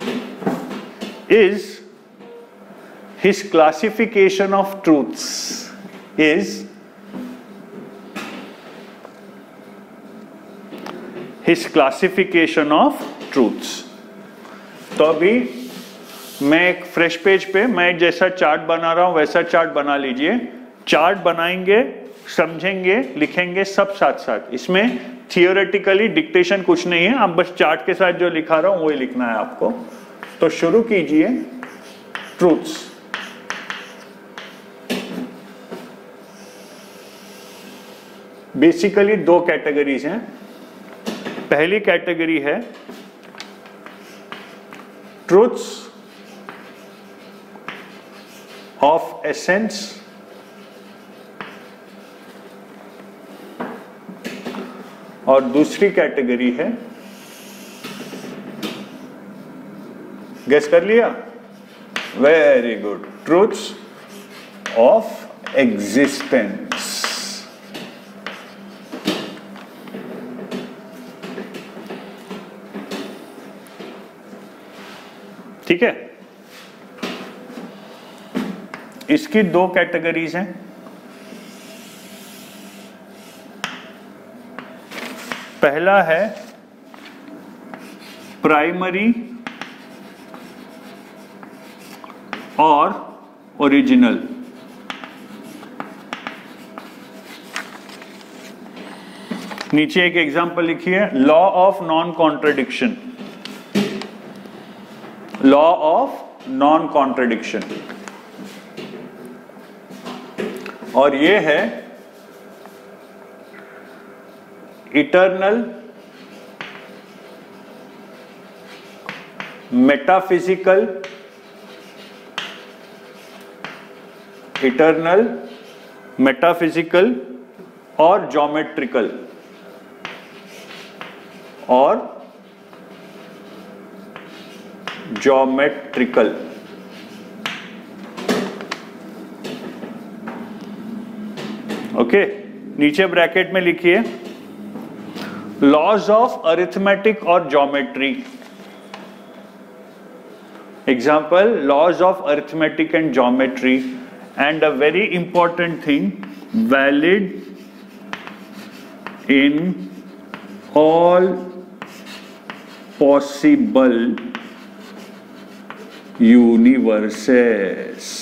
is his classification of truths. is his classification of truths. तो अभी मैं एक फ्रेश पेज पे मैं जैसा चार्ट बना रहा हूं वैसा चार्ट बना लीजिए. चार्ट बनाएंगे, समझेंगे, लिखेंगे सब साथ साथ. इसमें थियोरेटिकली डिक्टेशन कुछ नहीं है, आप बस चार्ट के साथ जो लिखा रहा हूं वही लिखना है आपको. तो शुरू कीजिए. ट्रूथ्स. बेसिकली दो कैटेगरीज हैं. पहली कैटेगरी है ट्रूथ्स ऑफ एसेंस और दूसरी कैटेगरी है, गेस कर लिया? Very good, truths of existence. ठीक है, इसकी दो कैटेगरीज हैं. पहला है प्राइमरी और ओरिजिनल. नीचे एक एग्जांपल लिखिए, law of non contradiction. Law of non contradiction, और ये है इटर्नल मेटाफिजिकल, इटर्नल मेटाफिजिकल और ज्योमेट्रिकल और ज्योमेट्रिकल. ओके, नीचे ब्रैकेट में लिखिए लॉज ऑफ अरिथमेटिक और geometry. Example, laws of arithmetic and geometry, and a very important thing, valid in all possible universes.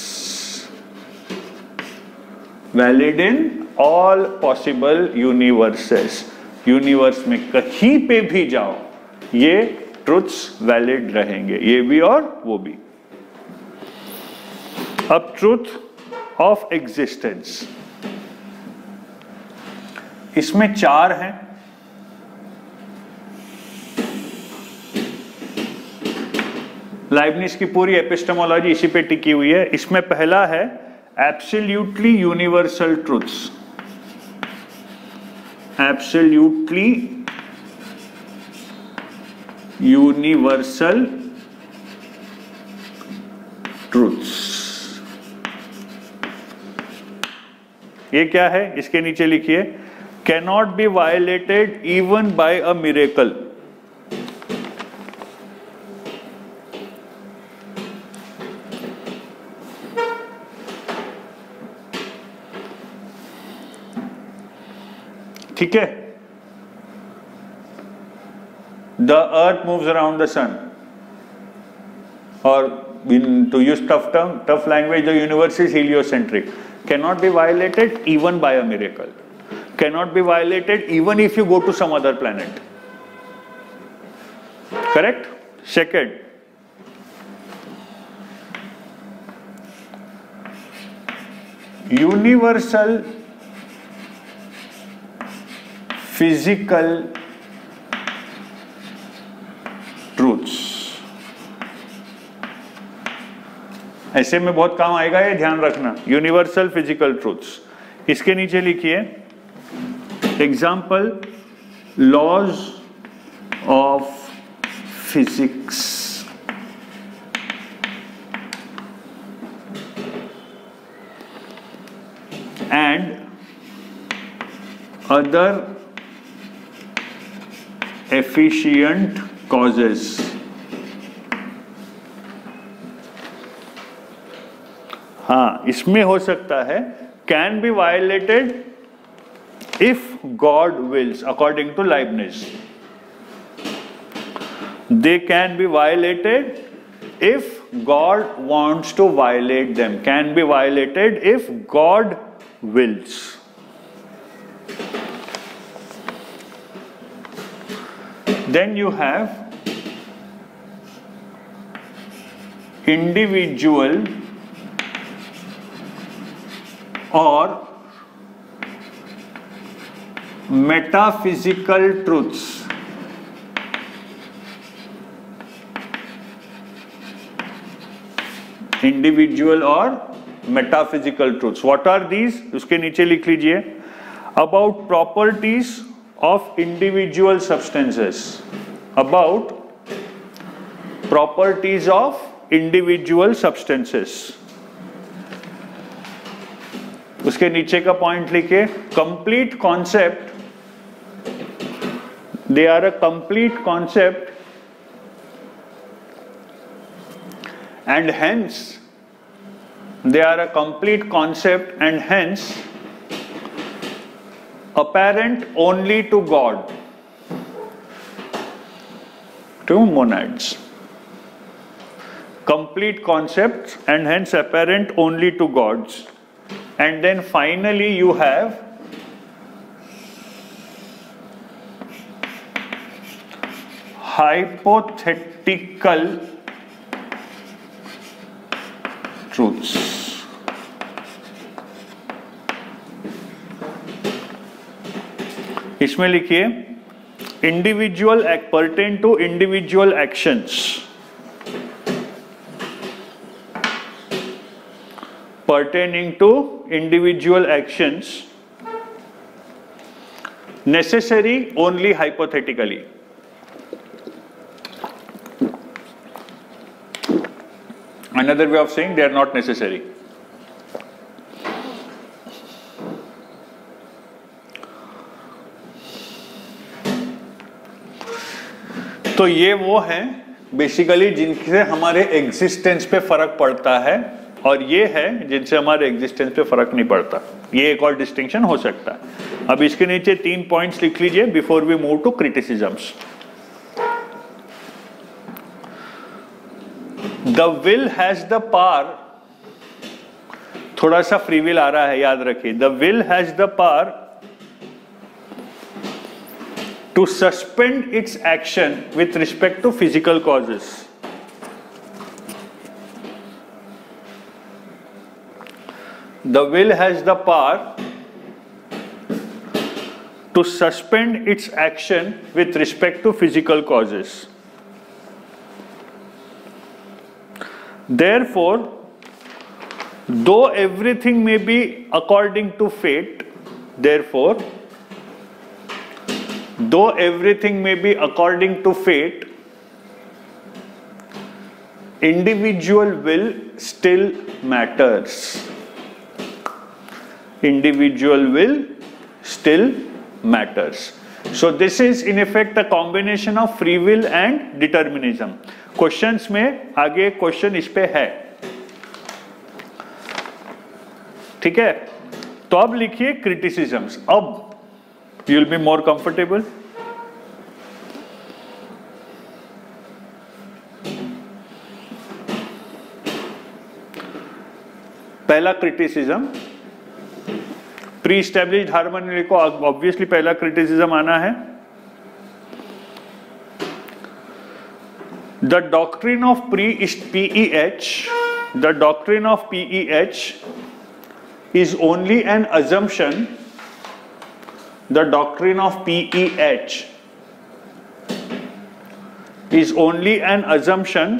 Valid in all possible universes. Universe में कहीं पे भी जाओ ये ट्रुथ्स वैलिड रहेंगे, ये भी और वो भी. अब ट्रुथ ऑफ एग्जिस्टेंस, इसमें 4 हैं. लाइबनिज की पूरी एपिस्टेमोलॉजी इसी पे टिकी हुई है. इसमें पहला है absolutely universal truths. Absolutely universal truths. ये क्या है? इसके नीचे लिखिए, cannot be violated even by a miracle. ठीक है. The earth moves around the sun, or to use tough language, the universe is heliocentric. Cannot be violated even by a miracle. Cannot be violated even if you go to some other planet. Correct? Second, universal physical truths. ऐसे में बहुत काम आएगा, ये ध्यान रखना. Universal physical truths. इसके नीचे लिखिए example, laws of physics and other efficient causes. हाँ, इसमें हो सकता है can be violated if God wills, according to Leibniz. They can be violated if God wants to violate them. Can be violated if God wills. Then you have individual or metaphysical truths. Individual or metaphysical truths. What are these? उसके नीचे लिख लीजिए, about properties of individual substances. About properties of individual substances. उसके नीचे का point लिखिए, complete concept. They are a complete concept and hence they are a complete concept and hence apparent only to God, to monads. Complete concepts and hence apparent only to gods. And then finally you have hypothetical truths. इसमें लिखिए individual pertain to individual actions. Pertaining to individual actions, necessary only hypothetically. Another way of saying they are not necessary. तो ये वो हैं basically जिनसे हमारे existence पे फर्क पड़ता है, और ये है जिनसे हमारे एग्जिस्टेंस पे फर्क नहीं पड़ता। ये एक और डिस्टिंक्शन हो सकता है। अब इसके नीचे 3 पॉइंट्स लिख लीजिए before we move to criticisms. The will has the power, थोड़ा सा फ्री विल आ रहा है, याद रखिए। The will has the power to suspend its action with respect to physical causes. The will has the power to suspend its action with respect to physical causes. Therefore, though everything may be according to fate, therefore, though everything may be according to fate, individual will still matters. Individual will still matters. So this is in effect a combination of free will and determinism. Questions में आगे question इस पे है, ठीक है। तो अब लिखिए क्रिटिसिज्म्स। अब you will be more comfortable. पहला क्रिटिसिज्म, प्री स्टैब्लिश्ड हार्मनी को ऑब्वियसली पहला क्रिटिसिज्म आना है। The doctrine of PEH, the doctrine of PEH is only an assumption. The doctrine of PEH is only an assumption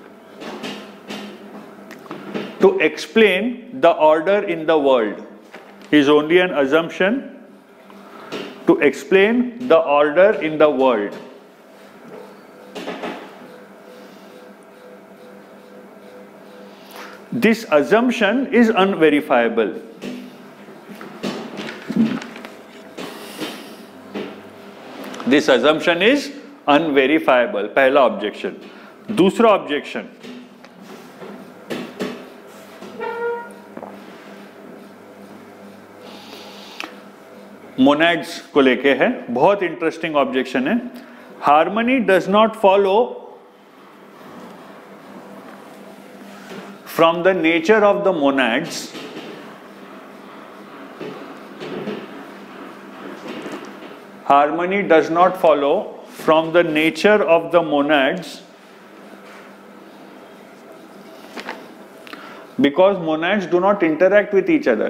to explain the order in the world. Is only an assumption to explain the order in the world. This assumption is unverifiable. This assumption is unverifiable. पहला objection. दूसरा objection, monads को लेके है, बहुत interesting objection है। Harmony does not follow from the nature of the monads harmony does not follow from the nature of the monads because monads do not interact with each other.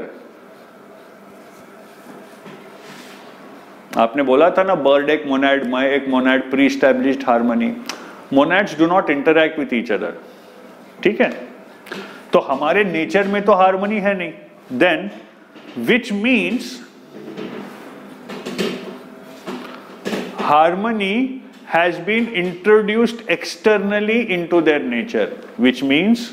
आपने बोला था ना, bird एक monad, मैं एक monad, pre established harmony. Monads do not interact with each other, ठीक है। तो हमारे नेचर में तो हार्मनी है नहीं, then which means harmony has been introduced externally into their nature, which means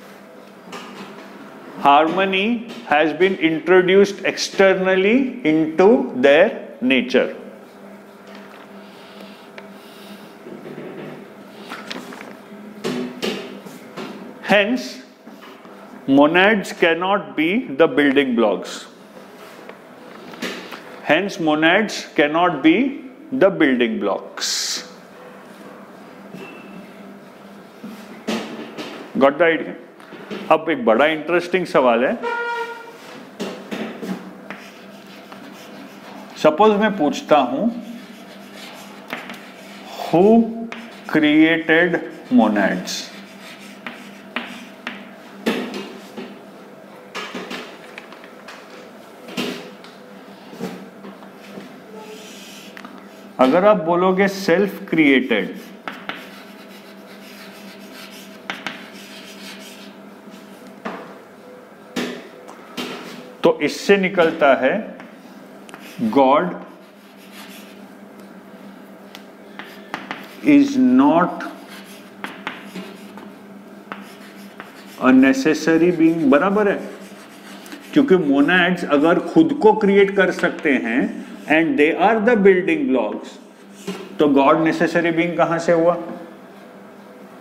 harmony has been introduced externally into their nature. Hence, monads cannot be the building blocks. Hence, monads cannot be the building blocks. Got the idea? अब एक बड़ा interesting सवाल है। Suppose मैं पूछता हूं, who created monads? अगर आप बोलोगे सेल्फ क्रिएटेड, तो इससे निकलता है God is not a necessary being. बराबर है, क्योंकि मोनैड्स अगर खुद को क्रिएट कर सकते हैं and they are the building blocks, तो गॉड नेसेसरी बीइंग कहां से हुआ?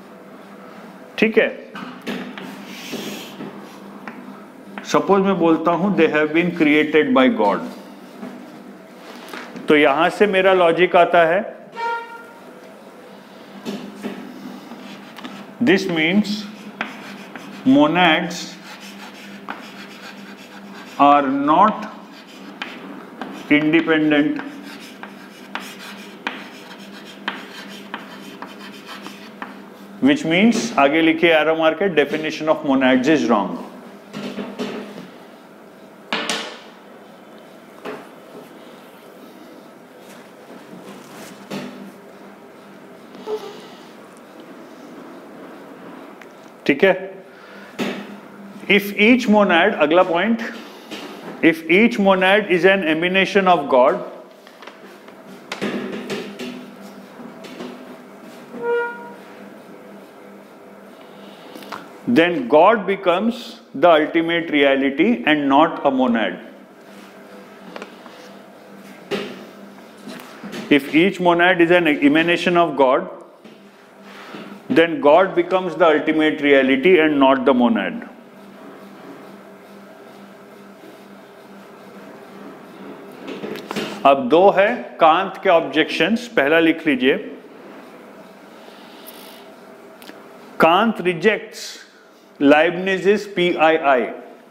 ठीक है, सपोज मैं बोलता हूं they have been created by God, तो यहां से मेरा लॉजिक आता है this means monads are not independent which means आगे लिखिए arrow marked definition of monads is wrong. ठीक है, if each monad, अगला पॉइंट, if each monad is an emanation of God, then God becomes the ultimate reality and not a monad. If each monad is an emanation of God, then God becomes the ultimate reality and not the monad. अब दो है कांत के objections, पहला लिख लीजिए, Kant rejects Leibniz's PII.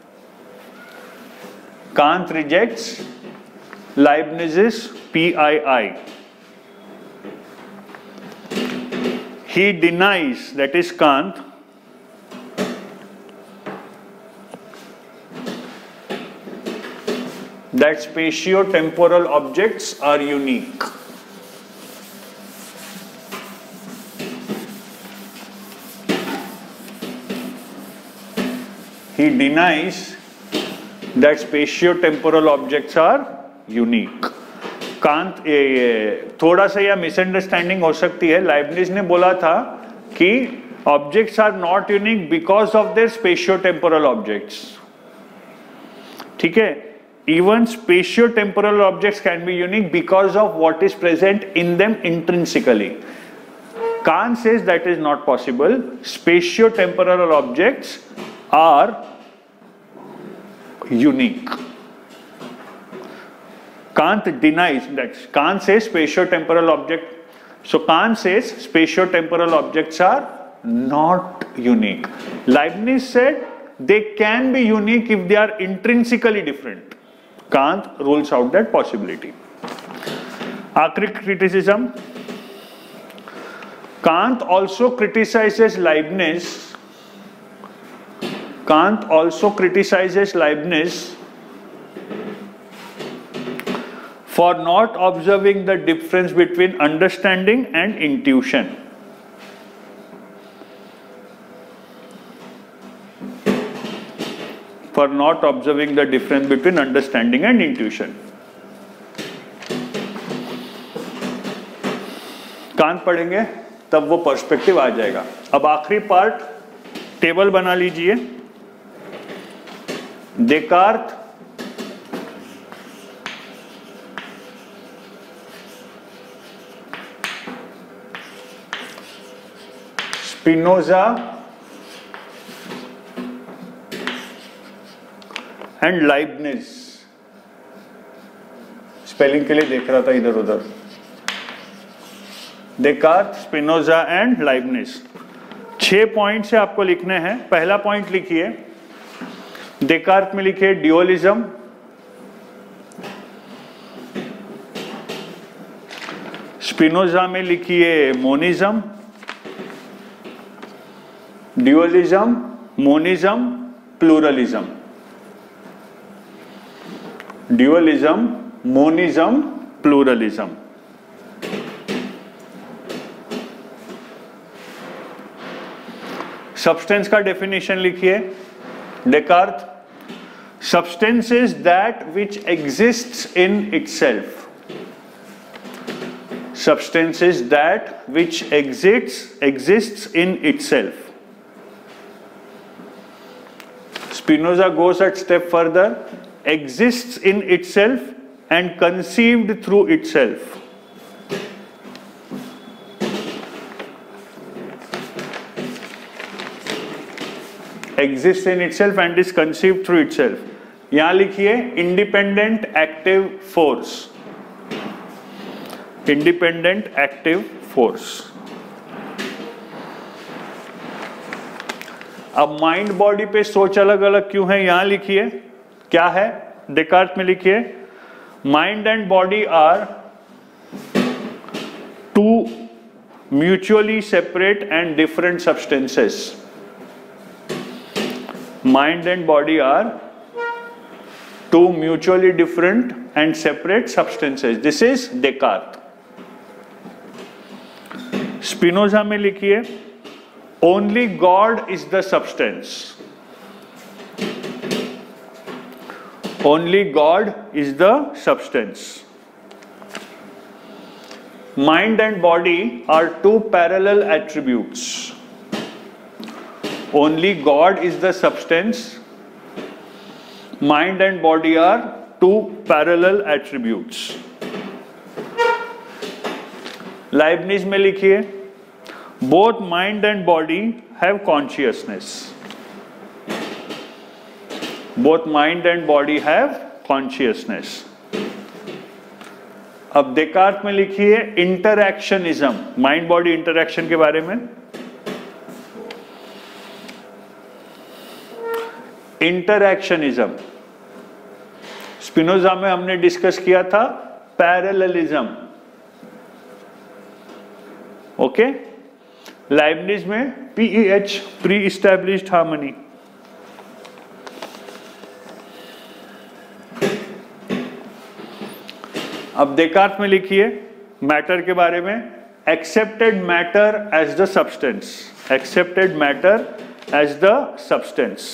Kant rejects Leibniz's PII. He denies, that is Kant, that spatio-temporal objects are unique. He denies that spatio-temporal objects are unique. Kant थोड़ा सा यह मिसअंडरस्टैंडिंग हो सकती है, लाइबनिज ने बोला था कि objects are not unique because of their spatio-temporal objects. ठीक है, even spatio-temporal objects can be unique because of what is present in them intrinsically. Kant says that is not possible. Spatio-temporal objects are unique. Kant denies that. Kant says spatio-temporal object. So Kant says spatio-temporal objects are not unique. Leibniz said they can be unique if they are intrinsically different. Kant rules out that possibility. आखिरी criticism. Kant also criticizes Leibniz. Kant also criticizes Leibniz for not observing the difference between understanding and intuition. For not observing the difference between understanding and intuition. Kant पढ़ेंगे तब वो perspective आ जाएगा. अब आखिरी part, table बना लीजिए. Descartes, Spinoza and Leibniz. Spelling के लिए देख रहा था इधर उधर. Descartes, Spinoza and Leibniz. 6 point से आपको लिखने हैं. पहला पॉइंट लिखिए, डेकार्त में लिखिए ड्यूअलिज्म. स्पिनोजा में लिखिए monism. Dualism, monism, pluralism. Dualism, monism, pluralism. Substance का डेफिनेशन लिखिए. Descartes, substance is that which exists in itself. Substance is that which exists in itself. Spinoza goes a step further, exists in itself and conceived through itself. exists in itself and is conceived through itself. यहां लिखिए independent active force. Independent active force. अब mind body पे सोच अलग अलग क्यों है, यहां लिखिए क्या है, डेकार्ट में लिखिए mind and body are two mutually separate and different substances. Mind and body are two mutually different and separate substances. This is Descartes. Spinoza में लिखिए only God is the substance. Only God is the substance. Mind and body are two parallel attributes. Only God is the substance. Mind and body are two parallel attributes. Leibniz में लिखिए both mind and body have consciousness. Both mind and body have consciousness. अब Descartes में लिखिए interactionism, mind body interaction के बारे में. Interactionism Spinoza में हमने डिस्कस किया था पैरेललिज्म. ओके. लाइबनिज में PEH, प्री इस्टेब्लिश्ड हार्मनी. अब डेकार्ट में लिखिए मैटर के बारे में accepted matter as the substance. Accepted matter as the substance.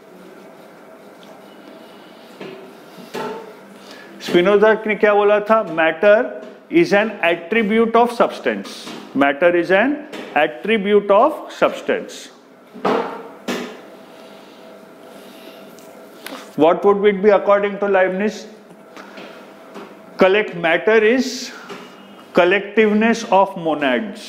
Spinoza ने क्या बोला था, matter is an attribute of substance. Matter is an attribute of substance. What would it be according to Leibniz? Matter is collectiveness of monads.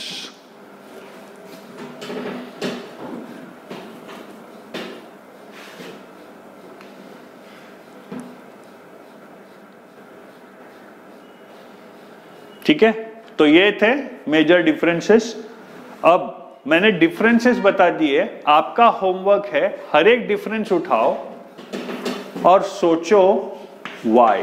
ठीक है, तो ये थे major differences. अब मैंने डिफरेंसेस बता दिए. आपका होमवर्क है हर एक डिफरेंस उठाओ और सोचो व्हाई.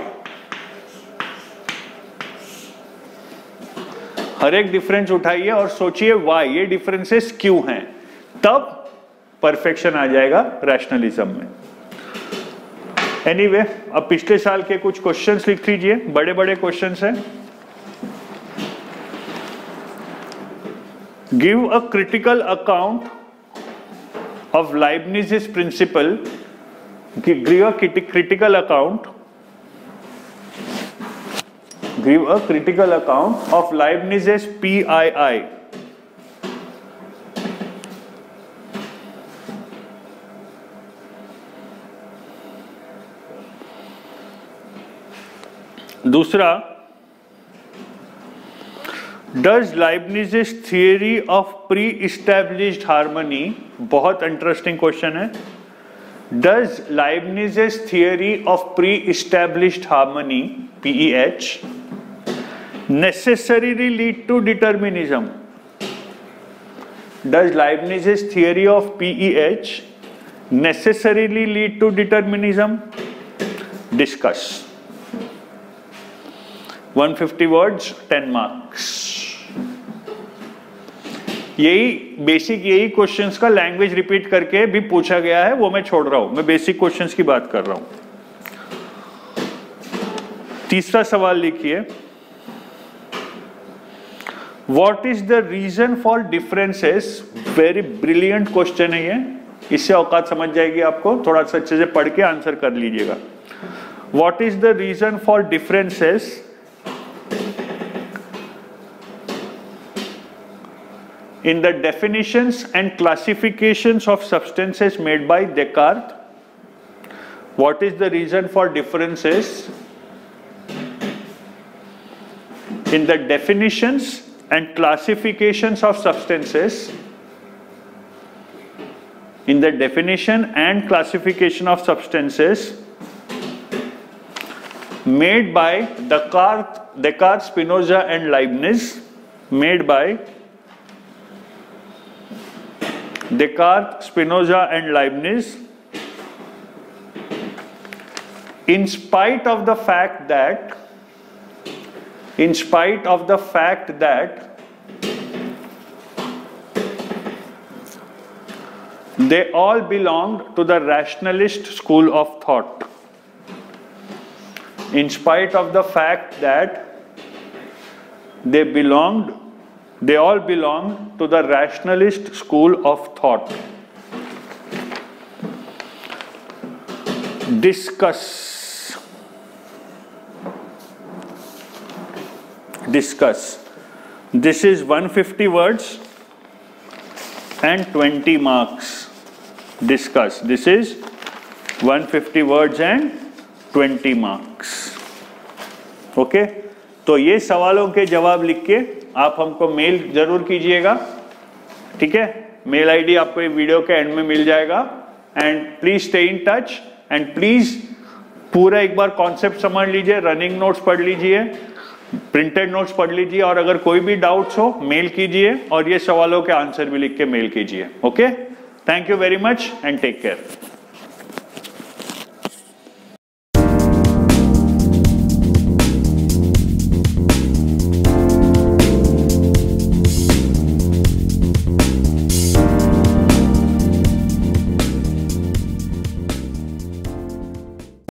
हर एक डिफरेंस उठाइए और सोचिए व्हाई, ये डिफरेंसेस क्यों हैं. तब परफेक्शन आ जाएगा रैशनलिज्म में. एनीवे, अब पिछले साल के कुछ क्वेश्चंस लिख लीजिए. बड़े बड़े क्वेश्चंस हैं. Give a critical account of Leibniz's principle. Give a critical account. Give a critical account of Leibniz's PII. दूसरा, Does Leibniz's theory of pre-established harmony, बहुत इंटरेस्टिंग क्वेश्चन है. Does Leibniz's theory of pre-established harmony, PEH, necessarily lead to determinism? Does Leibniz's theory of PEH necessarily lead to determinism? Discuss. 150 words, 10 marks. यही basic, यही questions का language repeat करके भी पूछा गया है, वो मैं छोड़ रहा हूं. मैं बेसिक क्वेश्चंस की बात कर रहा हूं. तीसरा सवाल लिखिए, what is the reason for differences. Very brilliant question है ये. इससे औकात समझ जाएगी आपको. थोड़ा सा अच्छे से पढ़ के आंसर कर लीजिएगा. What is the reason for differences in the definitions and classifications of substances made by Descartes? What is the reason for differences in the definitions and classifications of substances in the definition and classification of substances made by Descartes, Spinoza and Leibniz, made by Descartes, Spinoza and Leibniz, in spite of the fact that they all belonged to the rationalist school of thought. In spite of the fact that they all belonged to the rationalist school of thought. Discuss. This is 150 words and 20 marks. Discuss. This is 150 words and 20 marks. Okay, तो ये सवालों के जवाब लिख के आप हमको mail जरूर कीजिएगा, ठीक है। मेल आईडी आपको ये वीडियो के एंड में मिल जाएगा। And please stay in touch and please पूरा एक बार कॉन्सेप्ट समझ लीजिए, रनिंग नोट्स पढ़ लीजिए, प्रिंटेड नोट्स पढ़ लीजिए, और अगर कोई भी डाउट्स हो मेल कीजिए और ये सवालों के आंसर भी लिख के मेल कीजिए। Okay, thank you very much and take care.